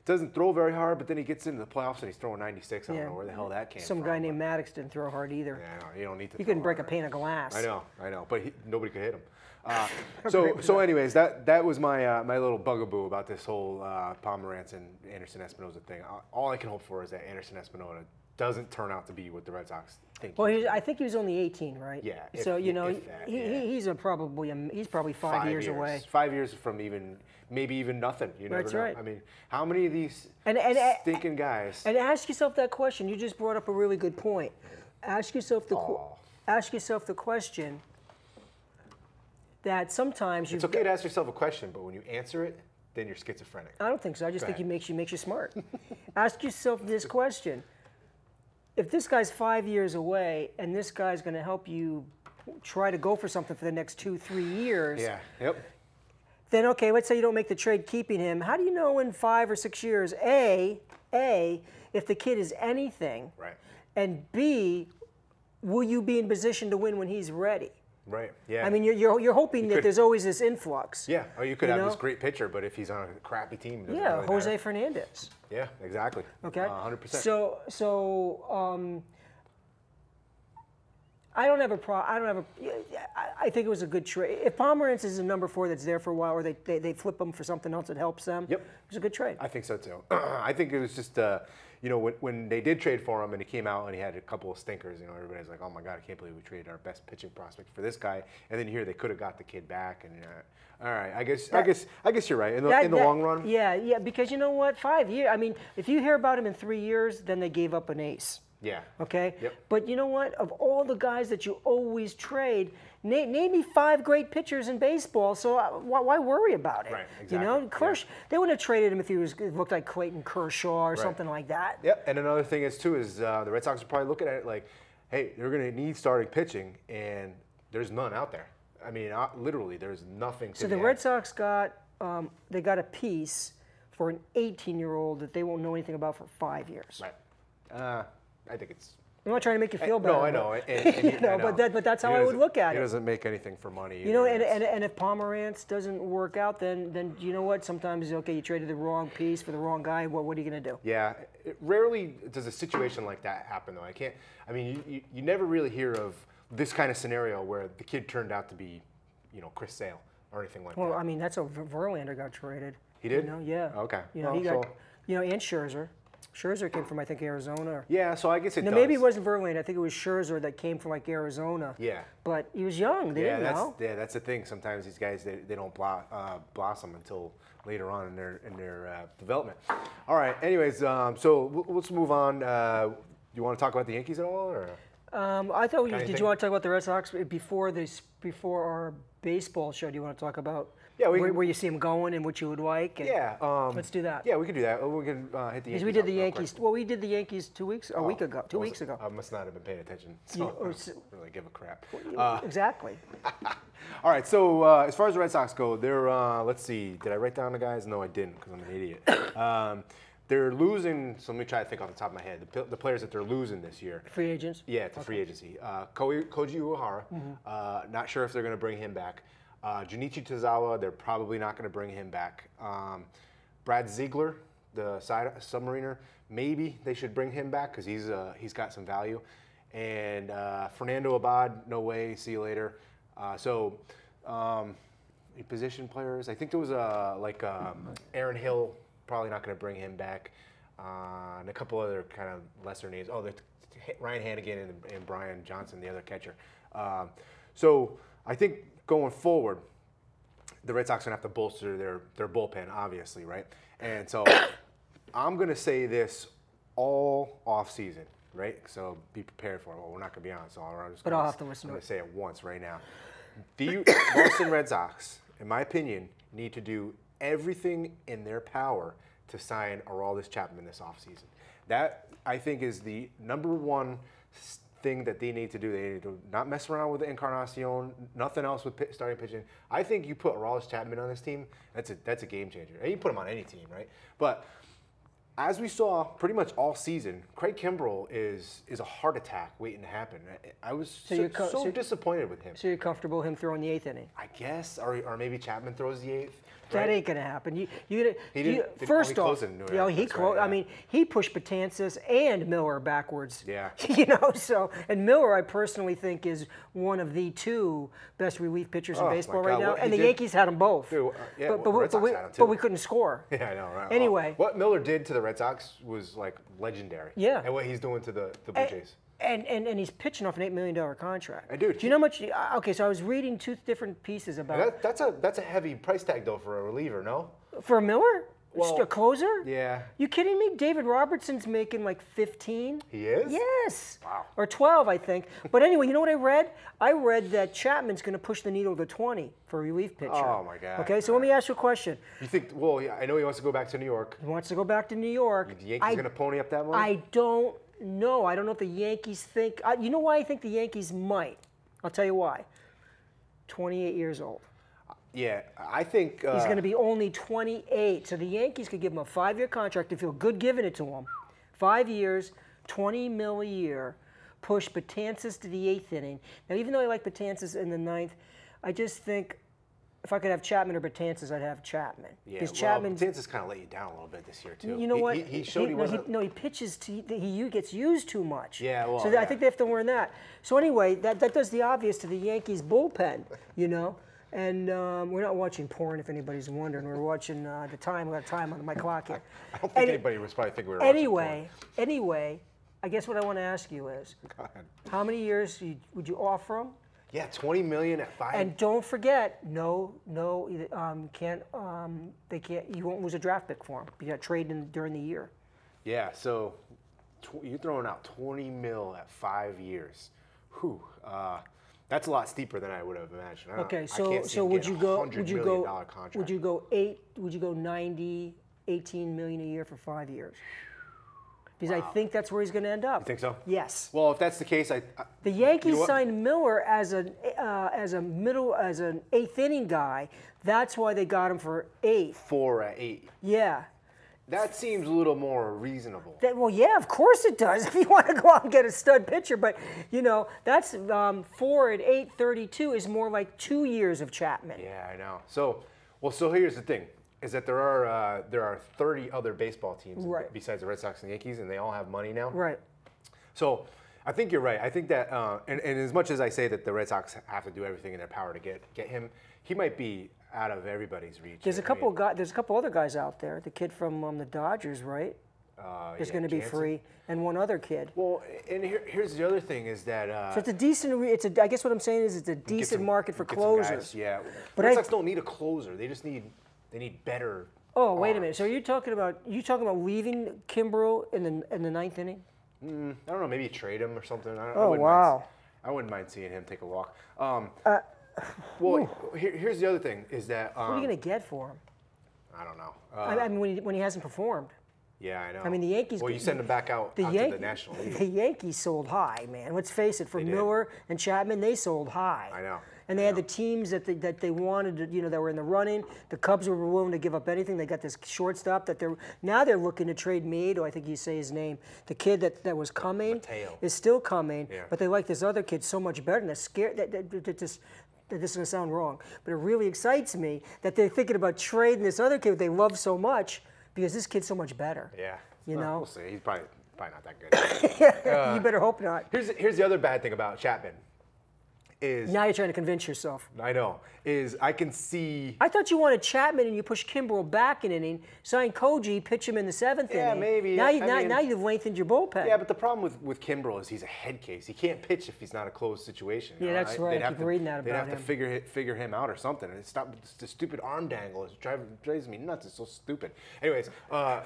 doesn't throw very hard, but then he gets into the playoffs and he's throwing ninety-six. I don't Yeah. know where the hell that came Some from. guy named Maddox didn't throw hard either. Yeah, no, you don't need to. He throw couldn't break a hard. pane of glass. I know, I know, but he, nobody could hit him. Uh, so, so, anyways, that that was my uh, my little bugaboo about this whole uh, Pomerantz and Anderson Espinoza thing. All I can hope for is that Anderson Espinoza doesn't turn out to be what the Red Sox think. Well, he, I think he was only eighteen, right? Yeah. So if, you know, if that, he, yeah. he, he's a probably a, he's probably five, five years, years away. Five years from even maybe even nothing. You never That's know. right. I mean, how many of these And, and, stinking guys? And ask yourself that question. You just brought up a really good point. Ask yourself the qu- Aw. ask yourself the question that sometimes you. It's okay to ask yourself a question, but when you answer it, then you're schizophrenic. I don't think so. I just Go think ahead. it makes you makes you smart. Ask yourself this question: if this guy's five years away and this guy's going to help you try to go for something for the next two, three years, Yeah. Yep. then okay, let's say you don't make the trade keeping him. How do you know in five or six years, A, A, if the kid is anything, Right. and B, will you be in position to win when he's ready? Right. Yeah. I mean, you're, you're, you're hoping You that could- there's always this influx. Yeah. Or you could You have know? this great pitcher, but if he's on a crappy team, it doesn't Yeah, really Jose matter. Fernandez. Yeah. Exactly. Okay. Uh, one hundred percent. So, so um, I don't have a pro. I don't have a. I, I think it was a good trade. If Pomerantz is a number four that's there for a while, or they, they, they flip him for something else that helps them, Yep. it was a good trade. I think so too. I think it was just, uh, you know, when, when they did trade for him and he came out and he had a couple of stinkers, you know, everybody's like, oh my God, I can't believe we traded our best pitching prospect for this guy. And then you hear they could have got the kid back. And uh, all right, I guess, I That- guess, I guess you're right. In the, That- in the that- long run, Yeah, yeah, because you know what? Five years. I mean, if you hear about him in three years, then they gave up an ace. yeah. Okay? Yep. But you know what? Of all the guys that you always trade, name, name me five great pitchers in baseball, so uh, why, why worry about it? Right, You know, exactly, Kersh, they wouldn't have traded him if he was it looked like Clayton Kershaw or Right. something like that. Yep. And another thing is too is uh, the Red Sox are probably looking at it like, hey, they're going to need starting pitching, and there's none out there. I mean, uh, literally, there's nothing. To So be the had. Red Sox got um, they got a piece for an eighteen-year-old that they won't know anything about for five years. Right. Uh, I think it's. I'm not trying to make you feel better. No, I but- know. And, and you he- know, I but that, but that's how He I would doesn't- look at he it. doesn't make anything for money. You know, either. and, It's- and, and if Pomerantz doesn't work out, then then you know what? Sometimes okay, you traded the wrong piece for the wrong guy. What what are you gonna do? Yeah, it rarely does a situation like that happen, though. I can't. I mean, you, you, you never really hear of this kind of scenario where the kid turned out to be, you know, Chris Sale or anything like Well, that. I mean, that's how Ver- Verlander got traded. He did? You know, yeah. Okay. You know, Well, he got. so- You know, and Scherzer. Scherzer came from I think Arizona. Or, Yeah, so I guess it no, does. maybe it wasn't Verlander. I think it was Scherzer that came from like Arizona. Yeah. But he was young. They Yeah, didn't that's know. yeah, that's the thing. Sometimes these guys they, they don't blo- uh, blossom until later on in their in their uh, development. All right. Anyways, um, so w- let's move on. Uh, you want to talk about the Yankees at all, or? Um, I thought. You, did Anything? you want to talk about the Red Sox before this? Before our baseball show, do you want to talk about? Yeah, we where, can- where you see him going and what you would like. And, Yeah. Um, Let's do that. Yeah, we could do that. We can uh, hit the Because Yankees. we did up the real quick. Yankees. Well, we did the Yankees two weeks, a week Oh, ago, two was weeks it? ago. I must not have been paying attention. So You- I or don't s- really give a crap. Uh, exactly. all right. So uh, as far as the Red Sox go, they're uh, let's see. Did I write down the guys? No, I didn't because I'm an idiot. Um, they're losing. So let me try to think off the top of my head. The, p- the players that they're losing this year. Free agents. Yeah, it's a free agency. Uh, Ko- Koji Uehara, Mm-hmm. uh, not sure if they're going to bring him back. Uh, Junichi Tozawa, they're probably not going to bring him back. Um, Brad Ziegler, the side submariner, maybe they should bring him back because he's uh, he's got some value. And uh, Fernando Abad, no way, see you later. Uh, so, um, position players, I think there was a like um, Aaron Hill, probably not going to bring him back. Uh, and a couple other kind of lesser names. Oh, the Ryan Hannigan and, and Brian Johnson, the other catcher. Um, so I think going forward, the Red Sox are going to have to bolster their, their bullpen, obviously, right? And so I'm going to say this all off season, right? So be prepared for it. Well, we're not going to be on, so I'm just But gonna, I'll have to listen I'm to going it. to say it once right now. The Boston Red Sox, in my opinion, need to do everything in their power to sign Aroldis Chapman this offseason. That, I think, is the number one s- thing that they need to do. They need to not mess around with the Encarnacion, nothing else with pit, starting pitching. I think you put Aroldis Chapman on this team, that's a, that's a game changer. And you put him on any team, right? But as we saw pretty much all season, Craig Kimbrell is is a heart attack waiting to happen. I, I was so, you're co- so so- disappointed with him. So you're comfortable him throwing the eighth inning? I guess, or, or maybe Chapman throws the eighth. That right? ain't gonna happen. You, you, He you didn't- didn't- first oh, he off, closed it in New you know, York, he that's clo- right, I yeah. mean, he pushed Betances and Miller backwards. Yeah. You know, so and Miller, I personally think is one of the two best relief pitchers Oh, in my baseball God, right now, what he and the did- Yankees had them both. Dude, uh, yeah, but, but, well, we, Red but, Sox we, had 'em, but too. we couldn't score. Yeah, I know, right? Anyway. Well, what Miller did to the Red Sox was like legendary. Yeah. And what he's doing to the, the Blue And, Jays. and, and and he's pitching off an eight million dollar contract. And dude, do you know how much? uh, Okay, so I was reading two different pieces about That, that's a that's a heavy price tag though for a reliever, no? for Miller, Well, a closer. Yeah. You kidding me? David Robertson's making like fifteen. He is? Yes. Wow. Or twelve, I think. But anyway, you know what I read? I read that Chapman's going to push the needle to twenty for a relief pitcher. Oh, my God. Okay, so let me ask you a question. You think? Well, yeah, I know he wants to go back to New York. He wants to go back to New York. The Yankees I, going to pony up that money? I don't know. I don't know if the Yankees think. I, you know why I think the Yankees might? I'll tell you why. twenty-eight years old. Yeah, I think uh, He's going to be only twenty-eight. So the Yankees could give him a five-year contract and feel good giving it to him. Five years, twenty mil a year, push Betances to the eighth inning. Now, even though I like Betances in the ninth, I just think if I could have Chapman or Betances, I'd have Chapman. Yeah, Because well, Chapman's, Betances kind of let you down a little bit this year too. you know He- what? He, he showed he, no, wasn't. no, he pitches. To, he, he gets used too much. Yeah, well, So I yeah. think they have to learn that. So anyway, that, that does the obvious to the Yankees bullpen, you know. And um, we're not watching porn, if anybody's wondering. We're watching uh, the time. We got time on my clock here. I don't think Any- anybody was probably thinking we were. Anyway, anyway, I guess what I want to ask you is, watching porn. Go ahead. how many years you, would you offer him? Yeah, twenty million at five. And don't forget, no, no, um, can't, um, they can't. You won't lose a draft pick for him. You got to trade in during the year. Yeah, so tw- you're throwing out twenty mil at five years. Whew. Uh, that's a lot steeper than I would have imagined. I don't- Okay, I so can't see so him would getting you a go? one hundred Would you million go? dollar contract. Would you go eight? Would you go ninety, eighteen million a year for five years? Because I think that's where he's going to end up. You think so? Yes. Well, if that's the case, I. I The Yankees you know what? signed Miller as a uh, as a middle as an eighth inning guy. That's why they got him for eighth. Four at eight. Yeah. That seems a little more reasonable. That, well, yeah, of course it does. If you want to go out and get a stud pitcher, but you know that's um, four at eight thirty-two is more like two years of Chapman. Yeah, I know. So, well, so here's the thing: is that there are uh, there are thirty other baseball teams Right. besides the Red Sox and Yankees, and they all have money now. Right. So, I think you're right. I think that, uh, and, and as much as I say that the Red Sox have to do everything in their power to get get him, he might be out of everybody's reach. There's a I mean, couple guys. There's a couple other guys out there. The kid from um, the Dodgers, right? uh, Is yeah, going to be Jansen. free, and one other kid. Well, and here, here's the other thing: is that uh, So it's a decent. re- It's a. I guess what I'm saying is it's a get decent some- market for get some closers. guys, yeah, But Red I- Sox don't need a closer. They just need they need better. Oh, wait a minute. arms. So you're talking about you talking about leaving Kimbrel in the in the ninth inning? I don't know, maybe trade him or something. I, I Oh, wouldn't wow. Mind, I wouldn't mind seeing him take a walk. Um, Uh, well, here, here's the other thing: is that um, What are you going to get for him? I don't know. Uh, I I mean, when he, when he hasn't performed. yeah, I know. I mean, the Yankees. Well, you send him back out, The, out Yan- to the National League. the Yankees sold high, man. Let's face it. For They did. Miller and Chapman, they sold high. I know. And they I had know. the teams that they, that they wanted, to, you know, that were in the running. The Cubs were willing to give up anything. They got this shortstop that they're now they're looking to trade Mato. I think you say his name. The kid that, that was coming Mateo. is still coming, Yeah. but they like this other kid so much better. And that's scared. That, that, that, that just, that this is gonna sound wrong, but it really excites me that they're thinking about trading this other kid they love so much because this kid's so much better. Yeah. You Well, know? we'll see. He's probably probably not that good. You better hope not. here's here's the other bad thing about Chapman. Is Now you're trying to convince yourself. I know is I can see. I thought you wanted Chapman and you push Kimbrel back an inning, sign Koji, pitch him in the seventh Yeah, inning. maybe. Now, you, I now, mean- now you've lengthened your bullpen. Yeah, but the problem with, with Kimbrel is he's a head case. He can't pitch if he's not a closed situation. you Yeah, know? that's I- right. they'd I have keep to- reading that They'd about have him. to figure it- figure him out or something. And stop it's the stupid arm dangle. It drives drives me nuts. It's so stupid. Anyways, uh,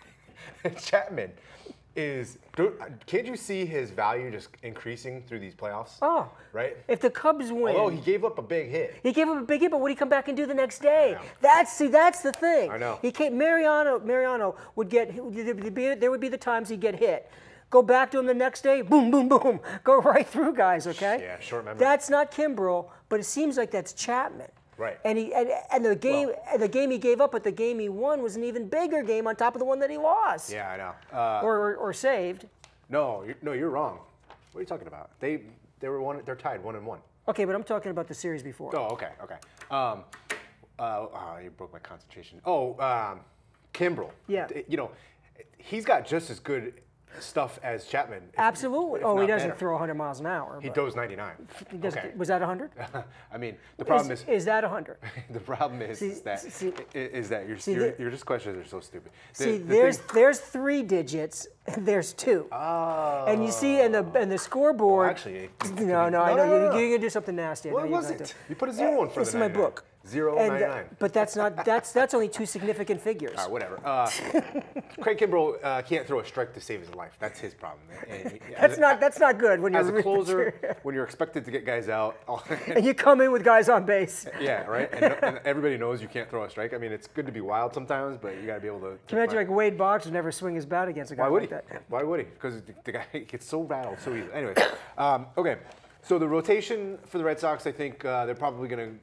Chapman is. dude, Can't you see his value just increasing through these playoffs? Oh, Right. if the Cubs win, Although he gave up a big hit. he gave him a big hit, but what did he come back and do the next day? I know. That's see, that's the thing. I know. He came. Mariano, Mariano would get. There would be, there would be the times he'd get hit. Go back to him the next day. Boom, boom, boom. Go right through guys. Okay. Yeah, short memory. That's not Kimbrel, but it seems like that's Chapman. Right. And he and, and the game Well, and the game he gave up, but the game he won was an even bigger game on top of the one that he lost. Yeah, I know. Uh, Or, or or saved. no, you're, no, you're wrong. What are you talking about? They they were one. They're tied one and one. Okay, but I'm talking about the series before. Oh, okay, okay. Um, uh, oh, you broke my concentration. Oh, um, Kimbrel. Yeah. You know, he's got just as good stuff as Chapman. if- Absolutely. if oh, he not doesn't better. throw one hundred miles an hour. He but does ninety-nine. he doesn't- Okay. Was that one hundred? I mean, the problem is, is, is that one hundred? the problem is, See- is that see- is that your see, your, the- your just questions are so stupid. The- See, the there's thing- there's three digits and there's two. oh, And you see in the in the scoreboard. Well, actually, it- it could no, be- no, I no, know no, you're, no, no. you're gonna do something nasty. I What know you're was gonna it? do. You put a zero in front This of is my ninety-nine. book. Zero And, uh, ninety-nine. but that's not that's that's only two significant figures. All right, whatever. Uh, Craig Kimbrel uh, can't throw a strike to save his life. That's his problem. And he- That's as- not that's not good when As you're a closer, when you're expected to get guys out, and you come in with guys on base. yeah, right. And, and everybody knows you can't throw a strike. I mean, it's good to be wild sometimes, but you got to be able to. to Can you imagine find- like Wade Boggs would never swing his bat against a guy Why would like he? that? Why would he? Because the, the guy gets so rattled so easily. Anyway, um, okay. So the rotation for the Red Sox, I think uh, they're probably going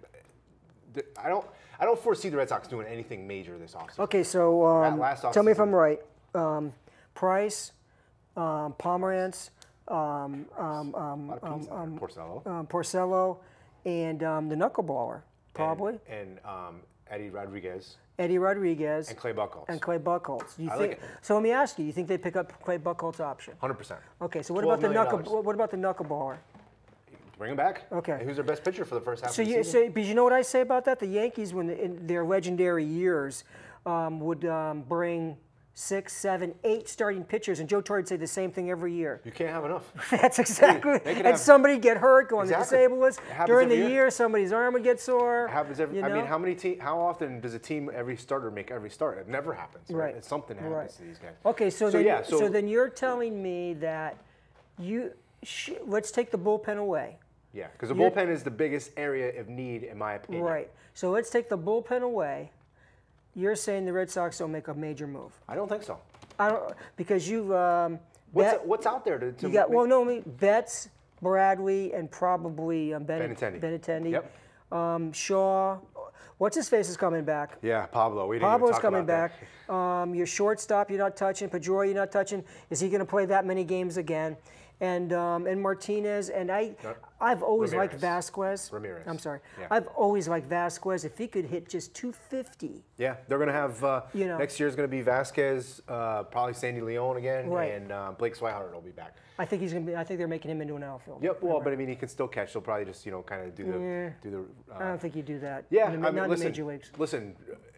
to. I don't. I don't foresee the Red Sox doing anything major this offseason. Okay, so um, last tell me if offseason- I'm right. Um, Price, um, Pomerantz, um, um, um, A lot of um, P's out there. Porcello. um, Porcello, and um, the knuckleballer, probably. And, and um, Eddie Rodriguez Eddie Rodriguez and Clay Buchholz. and Clay Buchholz. You I think? like it. So let me ask you: you think they pick up Clay Buchholz option? one hundred percent. Okay, so what twelve about the million knuckle? dollars. What about the knuckleballer? Bring him back. Okay. And who's their best pitcher for the first half So of the you, season? so, but you know what I say about that? The Yankees, when in their legendary years, um, would um, bring six, seven, eight starting pitchers, and Joe Torre would say the same thing every year. You can't have enough. That's exactly. They could And have- somebody get hurt, go on the Exactly. disabled list. It happens During the every year. year. somebody's arm would get sore. It happens every. you I mean, know? how many te- How often does a team, every starter, make every start? It never happens. Right. Right. It's something happens Right. to these guys. Okay, so, So, then, yeah, so, so- then you're telling me that you sh- let's take the bullpen away. Yeah, because the You're- bullpen is the biggest area of need, in my opinion. Right. So let's take the bullpen away. You're saying the Red Sox don't make a major move. I don't think so. I don't because you um, What's Bet- what's out there to? to you got make- well no I mean Betts, Bradley, and probably um, Ben, Benintendi. Benintendi. Yep. Um, Shaw. What's his face is coming back. Yeah, Pablo. We didn't even Pablo's talk coming about back. that. Um, your shortstop, you're not touching. Pedroia, you're not touching. Is he going to play that many games again? And um, and Martinez and I, No, I've always liked Ramirez. Vasquez. Ramirez. I'm sorry. Yeah. I've always liked Vasquez. If he could hit just two fifty. Yeah, they're gonna have uh, You know. next year's gonna be Vasquez, uh, probably Sandy Leon again, Right. and uh, Blake Swihart will be back. I think he's going to be. I think they're making him into an outfield. Yep. Well, but I mean, he can still catch. They'll probably just you know kind of do the Yeah. do the. Uh, I don't think you do that. yeah, in the, I mean, not listen, in the major leagues. listen,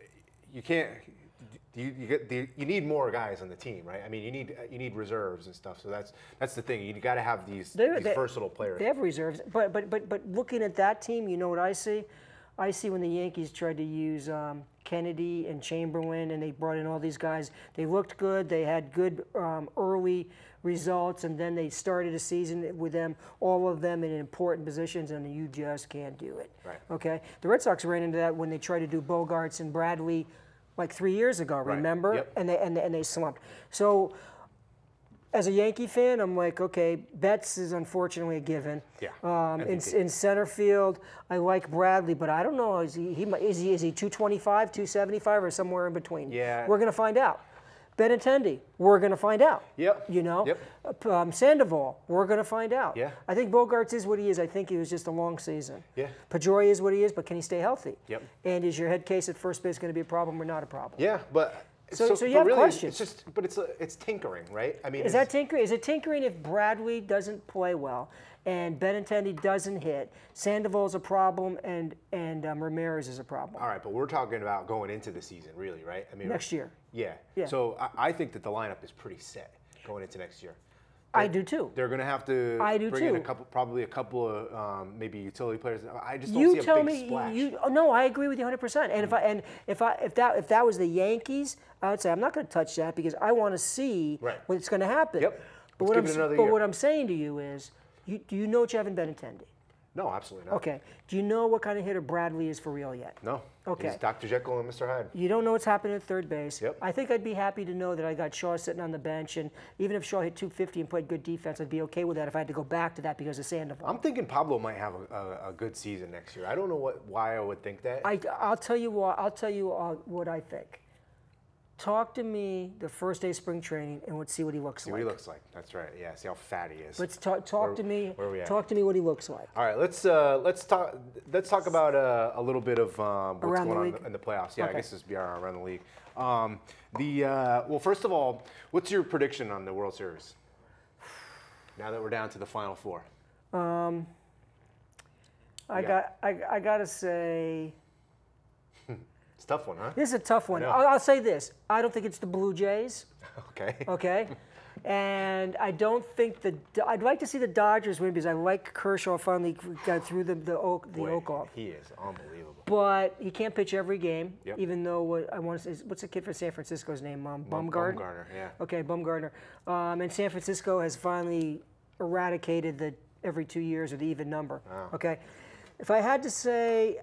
you can't. You, you get the, you need more guys on the team, right? I mean, you need you need reserves and stuff. So that's that's the thing. You got to have these, They're- these they- versatile players. They have reserves, but but but but looking at that team, you know what I see? I see when the Yankees tried to use um, Kennedy and Chamberlain, and they brought in all these guys. They looked good. They had good um, early results, and then they started a season with them, all of them in important positions, and you just can't do it. Right. Okay. The Red Sox ran into that when they tried to do Bogarts and Bradley, like three years ago. Right. Remember? Yep. And they and they, and they slumped. So. As a Yankee fan, I'm like, okay, Betts is unfortunately a given. Yeah, Um, in, M V P. in center field, I like Bradley, but I don't know. Is he, he might- is he is he two twenty-five, two seventy-five, or somewhere in between? Yeah. We're gonna find out. Benintendi, we're gonna find out. Yep. You know. Yep. Uh, Um, Sandoval, we're gonna find out. Yeah. I think Bogarts is what he is. I think it was just a long season. Yeah. Pedroia is what he is, but can he stay healthy? Yep. And is your head case at first base going to be a problem or not a problem? Yeah, but So- so you but have really, questions. It's just, but it's uh, it's tinkering, right? I mean, Is it's- that tinkering? Is it tinkering if Bradley doesn't play well and Benintendi doesn't hit? Sandoval's a problem and and um, Ramirez is a problem All right, but we're talking about going into the season, really, right? I mean, next year. Yeah. Yeah. So I, I think that the lineup is pretty set going into next year. I do too. They're going to have to I do bring in a too. couple, probably a couple of um, maybe utility players. I just don't You see a tell big me. splash. You oh, no, I agree with you one hundred percent. And if I and if I if that if that was the Yankees, I would say I'm not going to touch that because I want to see Right. what's going to happen. Yep. But Let's what give I'm it another but year. what I'm saying to you is, you, do you know what you have in Benintendi? No, absolutely not. Okay. Do you know what kind of hitter Bradley is for real yet? No. Okay. He's Doctor Jekyll and Mister Hyde. You don't know what's happening at third base. Yep. I think I'd be happy to know that I got Shaw sitting on the bench, and even if Shaw hit two fifty and played good defense, I'd be okay with that if I had to go back to that because of Sandoval. I'm thinking Pablo might have a, a, a good season next year. I don't know what why I would think that. I, I'll tell you what. I'll tell you uh, what I think. Talk to me the first day of spring training, and let's see what he looks See like. what he looks like. That's right. Yeah. See how fat he is. Let's talk. Talk Where- to me. where are we at? Talk to me what he looks like. All right. Let's uh, let's talk. Let's talk about uh, a little bit of um, what's Around the going league? on in the playoffs. Yeah. Okay. I guess it's beyond around the league. Um, the uh, well, first of all, what's your prediction on the World Series? Now that we're down to the Final Four. Um, I Yeah. got. I, I gotta say. It's a tough one, huh? This is a tough one. know. I'll, I'll say this. I don't think it's the Blue Jays. Okay. Okay. And I don't think the. I'd like to see the Dodgers win because I like Kershaw finally got through the the oak the Boy, oak off. he is unbelievable. But he can't pitch every game. Yep. Even though what I want to say, what's the kid from San Francisco's name? Um, Bum- Bumgarner. Bumgarner, yeah. Okay, Bumgarner. Um, and San Francisco has finally eradicated the every two years or the even number. Wow. Okay. If I had to say,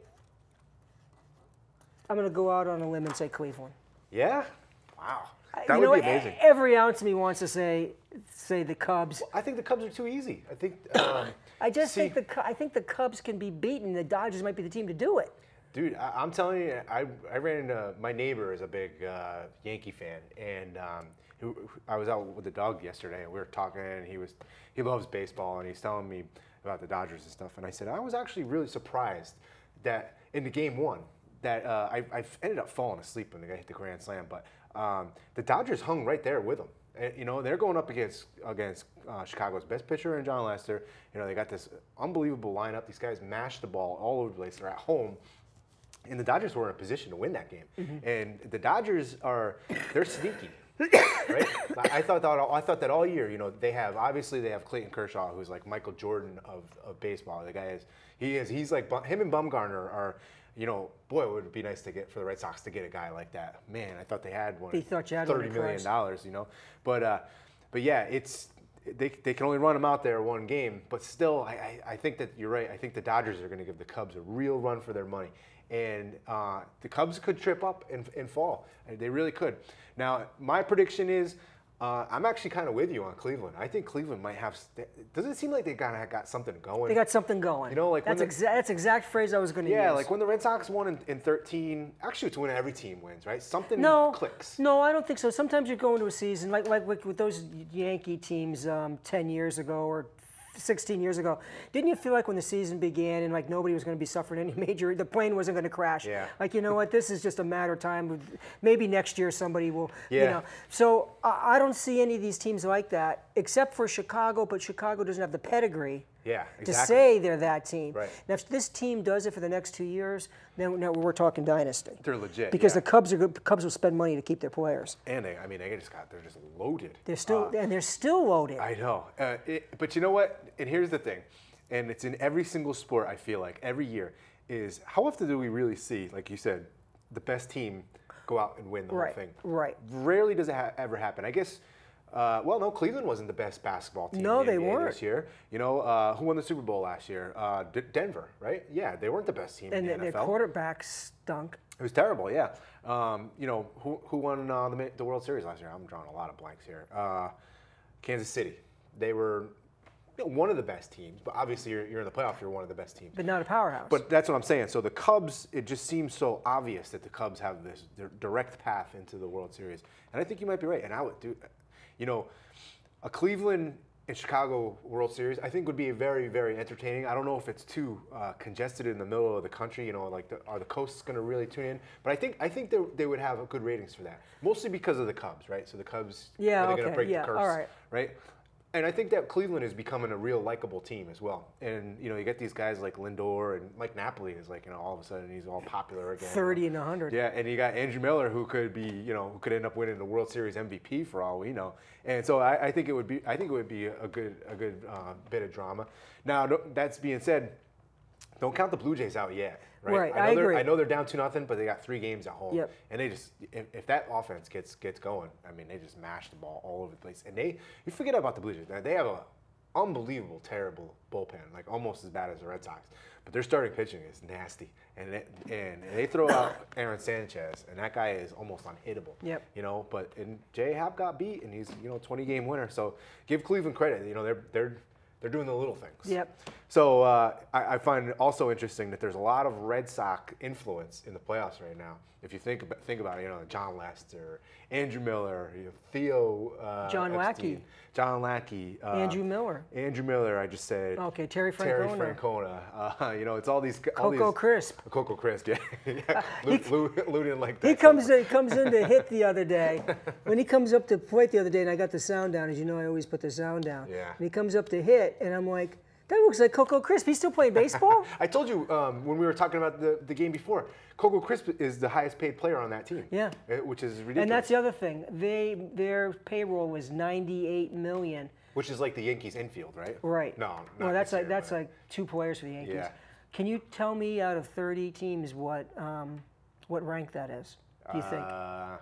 I'm going to go out on a limb and say Cleveland. Yeah. Wow. I- That you would know, be e- amazing. Every ounce of me wants to say say the Cubs. I think the Cubs are too easy. I think. Um, I just see, think the Cu- I think the Cubs can be beaten. The Dodgers might be the team to do it. Dude, I, I'm telling you, I, I ran into my neighbor is a big uh, Yankee fan, and um, who, who- I was out with the dog yesterday, and we were talking, and he was he loves baseball, and he's telling me about the Dodgers and stuff, and I said I was actually really surprised that in the game one that uh, I, I ended up falling asleep when the guy hit the grand slam, but um, the Dodgers hung right there with him. And, you know, they're going up against against uh, Chicago's best pitcher in John Lester. You know, they got this unbelievable lineup. These guys mash the ball all over the place. They're at home. And the Dodgers were in a position to win that game. Mm-hmm. And the Dodgers are, they're sneaky, right? I thought that all, I thought that all year. You know, they have obviously they have Clayton Kershaw, who's like Michael Jordan of, of baseball. The guy is he is he's like him and Bumgarner are. You know, boy, it would be nice to get for the Red Sox to get a guy like that. Man, I thought they had one. They thought you had one thirty in million Christ. dollars. You know, but uh, but yeah, it's they, they can only run them out there one game. But still, I, I, I think that you're right. I think the Dodgers are going to give the Cubs a real run for their money, and uh, the Cubs could trip up and, and fall. They really could. Now, my prediction is. Uh, I'm actually kind of with you on Cleveland. I think Cleveland might have. Doesn't it seem like they kind of got something going? They got something going. You know, like when that's the- exact that's exact phrase I was going to use. Yeah, like when the Red Sox won in, in thirteen. Actually, it's when every team wins, right? Something no, clicks. No, I don't think so. Sometimes you go into a season like like with, with those Yankee teams um, ten years ago or sixteen years ago. Didn't you feel like when the season began and like nobody was going to be suffering any major, the plane wasn't going to crash? Yeah. Like, you know what? This is just a matter of time. Maybe next year somebody will. Yeah. You know. So I I don't see any of these teams like that except for Chicago. But Chicago doesn't have the pedigree. Yeah, To exactly. say they're that team. Right. Now, if this team does it for the next two years, then now we're talking dynasty. They're legit. Because yeah. the Cubs are good. The Cubs will spend money to keep their players. And they, I mean, they just got, they're just loaded. They're still, Uh, and they're still loaded. I know. Uh, it, but you know what? And here's the thing, and it's in every single sport, I feel like, every year, is how often do we really see, like you said, the best team go out and win the Right, whole thing? right. Rarely does it ha- ever happen. I guess, uh, well, no, Cleveland wasn't the best basketball team No, in the they N B A weren't. this year. You know, uh, who won the Super Bowl last year? Uh, D- Denver, right? Yeah, they weren't the best team and in the their, N F their L. quarterback stunk. It was terrible, yeah. Um, you know, who, who won uh, the, Ma- the World Series last year? I'm drawing a lot of blanks here. Uh, Kansas City. They were you know, one of the best teams, but obviously you're, you're in the playoff, you're one of the best teams. But not a powerhouse. But that's what I'm saying. So the Cubs, it just seems so obvious that the Cubs have this their direct path into the World Series. And I think you might be right. And I would do, you know, a Cleveland and Chicago World Series, I think would be very, very entertaining. I don't know if it's too uh, congested in the middle of the country. You know, like the, are the coasts going to really tune in? But I think I think they, they would have good ratings for that, mostly because of the Cubs, right? So the Cubs, Yeah, are they going okay, to break yeah, the curse, all right. right? And I think that Cleveland is becoming a real likable team as well. And you know, you get these guys like Lindor and Mike Napoli is like, you know, all of a sudden he's all popular again. thirty and a hundred. Yeah, and you got Andrew Miller, who could be, you know, who could end up winning the World Series M V P for all we know. And so I, I think it would be, I think it would be a good, a good uh, bit of drama. Now, that's being said, don't count the Blue Jays out yet, right? Right, I, know I they're- agree. I know they're down two nothing, but they got three games at home. Yep. And they just, if, if that offense gets gets going, I mean, they just mash the ball all over the place. And they, you forget about the Blue Jays. They have a unbelievable, terrible bullpen, like almost as bad as the Red Sox. But their starting pitching is nasty, and it, and they throw out Aaron Sanchez, and that guy is almost unhittable. Yep. You know, but and J Happ got beat, and he's you know twenty game winner. So give Cleveland credit. You know, they're they're they're doing the little things. Yep. So uh, I, I find it also interesting that there's a lot of Red Sox influence in the playoffs right now. If you think about think about it, you know, John Lester, Andrew Miller, you know, Theo, uh, John Epstein, Lackey. John Lackey, uh, Andrew Miller. Andrew Miller, I just said. Okay, Terry Terry Francona. Francona. Uh, you know, it's all these. All Coco these, Crisp. Coco Crisp, yeah. yeah. Lou, Lou, Lou didn't like that. He comes in, comes in to hit the other day. When he comes up to plate the other day, and I got the sound down, as you know, I always put the sound down. Yeah. And he comes up to hit, and I'm like, that looks like Coco Crisp. He's still playing baseball? I told you um, when we were talking about the, the game before, Coco Crisp is the highest paid player on that team. Yeah. uh, Which is ridiculous. And that's the other thing. They Their payroll was ninety-eight million dollars. Which is like the Yankees infield, right? Right. No, not Well, that's this like year, that's but- like two players for the Yankees. Yeah. Can you tell me out of thirty teams what um, what rank that is? Do you think? Uh,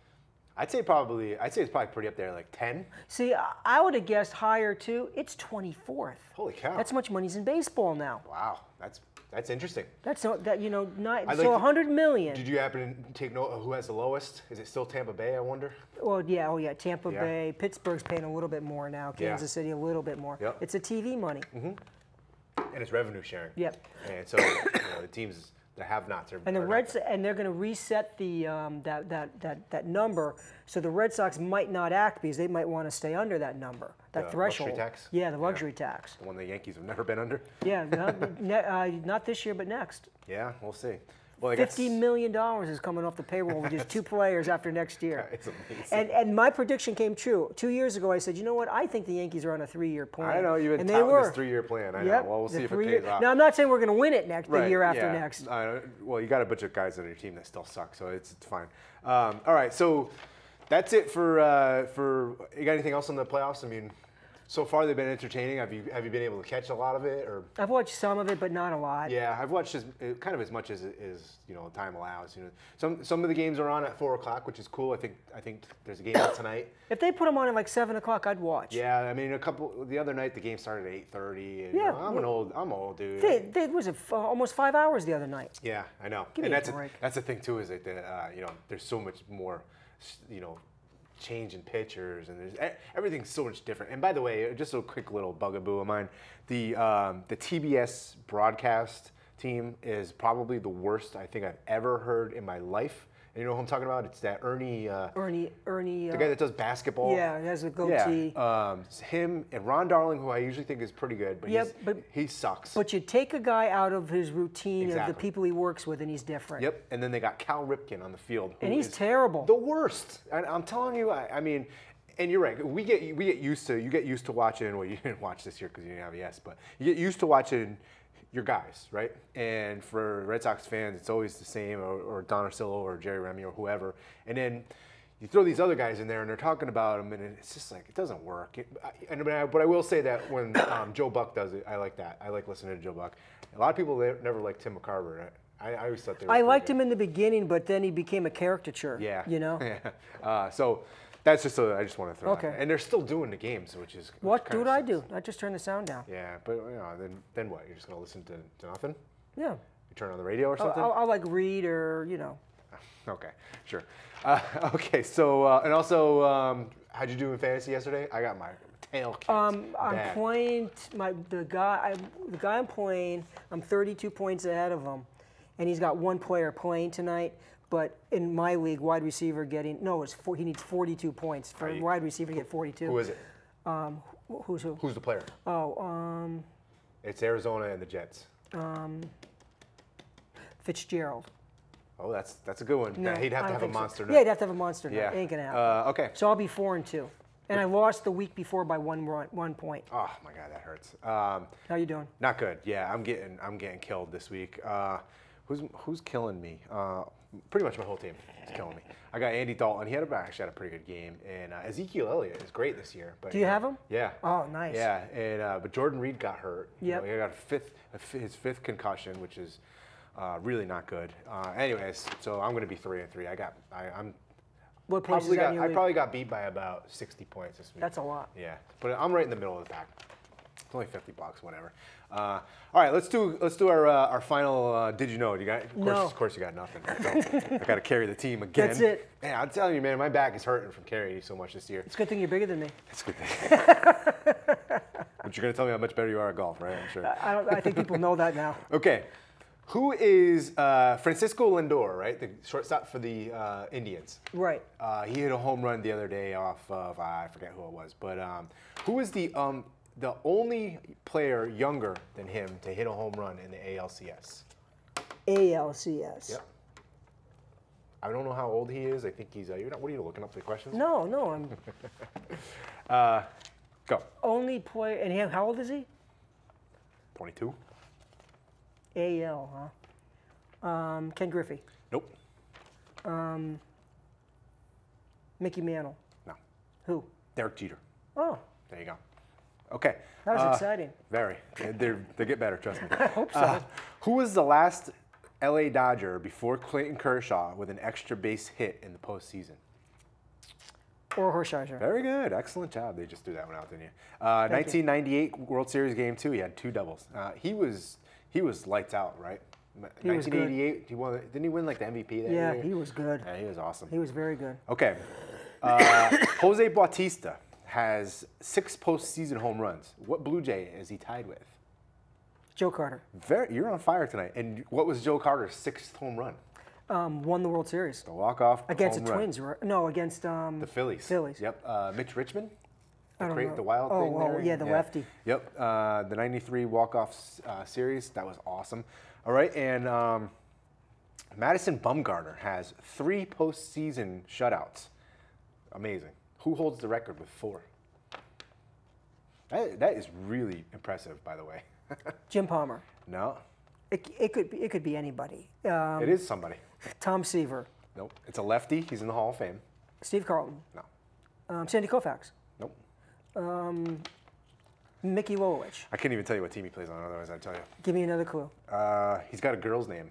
I'd say probably. I'd say it's probably pretty up there, like ten. See, I- I would have guessed higher too. It's twenty-fourth. Holy cow! That's how much money's in baseball now. Wow. That's that's interesting. That's not, that you know not I'd so like to- one hundred million. Did you happen to take note of who has the lowest? Is it still Tampa Bay? I wonder. Well, yeah, oh yeah, Tampa Yeah. Bay, Pittsburgh's paying a little bit more now. Yeah. Kansas City a little bit more. Yep. It's a T V money. And it's revenue sharing. Yep. And so you know, the teams that have nots are. And the are Reds, not- and they're going to reset the um, that, that that that number, so the Red Sox might not act because they might want to stay under that number, that The threshold. luxury tax? Yeah, the Yeah. luxury tax. the one the Yankees have never been under. Yeah, not, ne- uh, not this year, but next. Yeah, we'll see. Well, I guess Fifty million dollars is coming off the payroll with just two players after next year. It's amazing. And and my prediction came true. Two years ago, I said, you know what? I think the Yankees are on a three-year plan. I know you've been and they touting were. this three-year plan. I Yep, know. Well, we'll the see if three it year- pays off. Now, I'm not saying we're going to win it next, the Right, year after yeah. next. Uh, well, you got a bunch of guys on your team that still suck, so it's, it's fine. Um, all right, so that's it for uh, for. You got anything else on the playoffs? I mean, so far they've been entertaining. Have you have you been able to catch a lot of it, or? I've watched some of it, but not a lot. Yeah, I've watched as, uh, kind of as much as as you know time allows. You know, some some of the games are on at four o'clock, which is cool. I think I think there's a game out tonight. If they put them on at like seven o'clock, I'd watch. Yeah, I mean a couple. The other night the game started at eight thirty. And, Yeah, you know, I'm an well- old I'm old dude. They, they was it f- almost five hours the other night. Yeah, I know. Give and me a that's break. that's the thing too is that the, uh, you know there's so much more, you know, change in pitchers and there's e- everything's so much different. And by the way, just a quick little bugaboo of mine, the um, the T B S broadcast team is probably the worst I think I've ever heard in my life. And you know who I'm talking about? It's that Ernie, uh, Ernie, Ernie. the Uh, guy that does basketball. yeah, he has a goatee. Yeah, um, it's him and Ron Darling, who I usually think is pretty good, but, Yep, he's, but- he sucks. But you take a guy out of his routine of Exactly. the people he works with, and he's different. Yep, and then they got Cal Ripken on the field, who And he's is terrible. the worst. And I'm telling you, I, I mean, and you're right. We get we get used to you get used to watching. Well, you didn't watch this year because you didn't have yes, but you get used to watching your guys, right? And for Red Sox fans, it's always the same, or, or Don Orsillo or Jerry Remy or whoever. And then you throw these other guys in there, and they're talking about them, and it's just like it doesn't work. It, I, and, but I- but I will say that when um, Joe Buck does it, I like that. I like listening to Joe Buck. A lot of people they never liked Tim McCarver. I, I always thought they were I pretty liked good. him in the beginning, but then he became a caricature. Yeah. You know? Yeah. Uh, so that's just a, I just want to throw. Okay. That. And they're still doing the games, which is. Which What do kinda what I sucks. do? I just turn the sound down. Yeah, but you know, then then what? You're just gonna listen to, to nothing? Yeah. You turn on the radio or I'll, something? I'll, I'll like read or, you know. Okay, sure. Uh, okay, so uh, and also, um, how'd you do in fantasy yesterday? I got my tail kicked. Um, I'm bad. playing t- my the guy I, the guy I'm playing. I'm thirty-two points ahead of him, and he's got one player playing tonight. But in my league, wide receiver getting no, it's four, he needs forty-two points for Are you- wide receiver to get forty-two. Who is it? Um, wh- who's who? Who's the player? Oh, um, It's Arizona and the Jets. um, Fitzgerald. Oh, that's that's a good one. No, Yeah, he'd have I to don't have a think so. monster Yeah, night. he'd have to have a monster night. Yeah. Ain't gonna happen. Uh, okay. So I'll be four and two, and I lost the week before by one run, one point. Oh my God, that hurts. Um, How you doing? Not good. Yeah, I'm getting I'm getting killed this week. Uh, who's who's killing me? Uh, pretty much my whole team is killing me. I got Andy Dalton. He had a, actually had a pretty good game, and uh, Ezekiel Elliott is great this year. But Do you have him? Yeah. Oh, nice. Yeah, and uh, but Jordan Reed got hurt. You Yep. know, he got a fifth a fi- his fifth concussion, which is uh, really not good. Uh, anyways, so I'm going to be three and three. I got I, I'm What place probably is that got in your I league? probably got beat by about sixty points this week. That's a lot. Yeah, but I'm right in the middle of the pack. only fifty bucks, whatever. Uh, all right, let's do let's do our uh, our final. Uh, did you know? You got? Of course, No. of course, you got nothing. So I got to carry the team again. That's it. Man, I'm telling you, man, my back is hurting from carrying you so much this year. It's a good thing you're bigger than me. That's a good thing. But you're gonna tell me how much better you are at golf, right? I'm sure. I, don't, I think people know that now. Okay, who is uh, Francisco Lindor, right? The shortstop for the uh, Indians. Right. Uh, he hit a home run the other day off of, uh, I forget who it was, but um, who is the um, the only player younger than him to hit a home run in the A L C S? A L C S. Yep. I don't know how old he is. I think he's, uh, you're not, what are you looking up the questions? No, no, I'm Uh, go. only player, and he, how old is he? twenty-two? A L, huh? Um, Ken Griffey. Nope. Mickey Mantle. No. Who? Derek Jeter. Oh, There you go. Okay. that was Uh, exciting. Very. They're, they get better, trust me. I hope so. Uh, who was the last L A Dodger before Clayton Kershaw with an extra base hit in the postseason? Or Hershiser. Very good. Excellent job. They just threw that one out, didn't you? Uh, nineteen ninety-eight World Series Game two, he had two doubles. Uh, he was he was lights out, right? He was good. nineteen eighty-eight, he won, didn't he win like the M V P that Yeah, year? he was good. Yeah, he was awesome. He was very good. Okay. Uh, Jose Bautista has six postseason home runs. What Blue Jay is he tied with? Joe Carter. Very, you're on fire tonight. And what was Joe Carter's sixth home run? Um, won the World Series. The walk-off Against home the run. Twins, right? No, against um, The Phillies. Phillies. Yep. Uh, Mitch Richmond. The, I don't cra- know. the wild Oh, thing oh, there. yeah, the lefty. Yep. Uh, the ninety-three walk-off uh, series. That was awesome. All right. And um, Madison Bumgarner has three postseason shutouts. Amazing. Who holds the record with four? That, that is really impressive, by the way. Jim Palmer. No. It, it could be, it could be anybody. Um, It is somebody. Tom Seaver. Nope. It's a lefty. He's in the Hall of Fame. Steve Carlton. No. Um, Sandy Koufax. Nope. Mickey Wolowich. I can't even tell you what team he plays on, otherwise I'd tell you. Give me another clue. Uh, he's got a girl's name.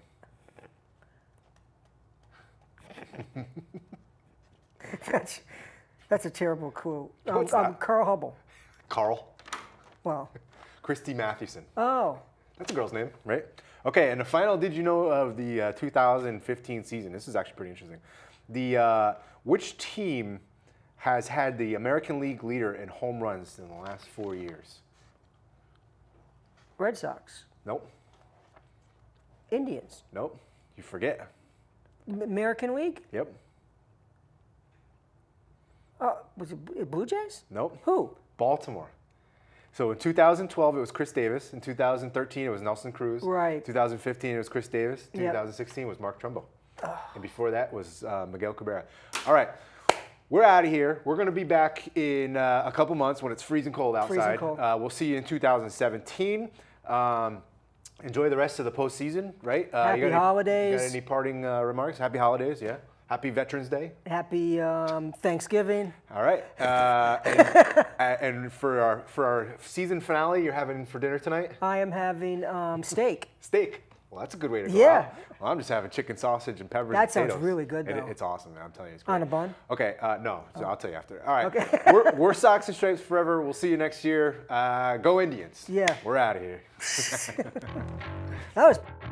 that's, that's a terrible clue. No, Um, it's um, not. Carl Hubble. Carl. Well, Christy Mathewson. oh, That's a girl's name, right? Okay, and the final did you know of the uh, two thousand fifteen season. This is actually pretty interesting. The uh, which team has had the American League leader in home runs in the last four years? Red Sox. Nope. Indians. Nope. You forget. M- American League. Yep. Uh, was it B- Blue Jays? Nope. Who? Baltimore. So in two thousand twelve, it was Chris Davis. In two thousand thirteen, it was Nelson Cruz. Right. two thousand fifteen, it was Chris Davis. Yep. two thousand sixteen was Mark Trumbo. And before that was uh, Miguel Cabrera. All right. We're out of here. We're going to be back in uh, a couple months when it's freezing cold outside. Freezing cold. Uh, we'll see you in two thousand seventeen. Um, enjoy the rest of the postseason, right? Uh, Happy you got any, holidays. You got any parting uh, remarks? Happy holidays, yeah. Happy Veterans Day. Happy um, Thanksgiving. All right. Uh, and, and for our for our season finale, you're having for dinner tonight? I am having um, steak. Steak. Well, that's a good way to go Yeah. out. Well, I'm just having chicken sausage and peppers That and sounds potatoes. really good, It- though. it's awesome, man. I'm telling you, it's great. On a bun? Okay, uh, no. So I'll tell you after. All right. Okay. we're, we're Socks and Stripes forever. We'll see you next year. Uh, go Indians. Yeah. We're out of here. That was.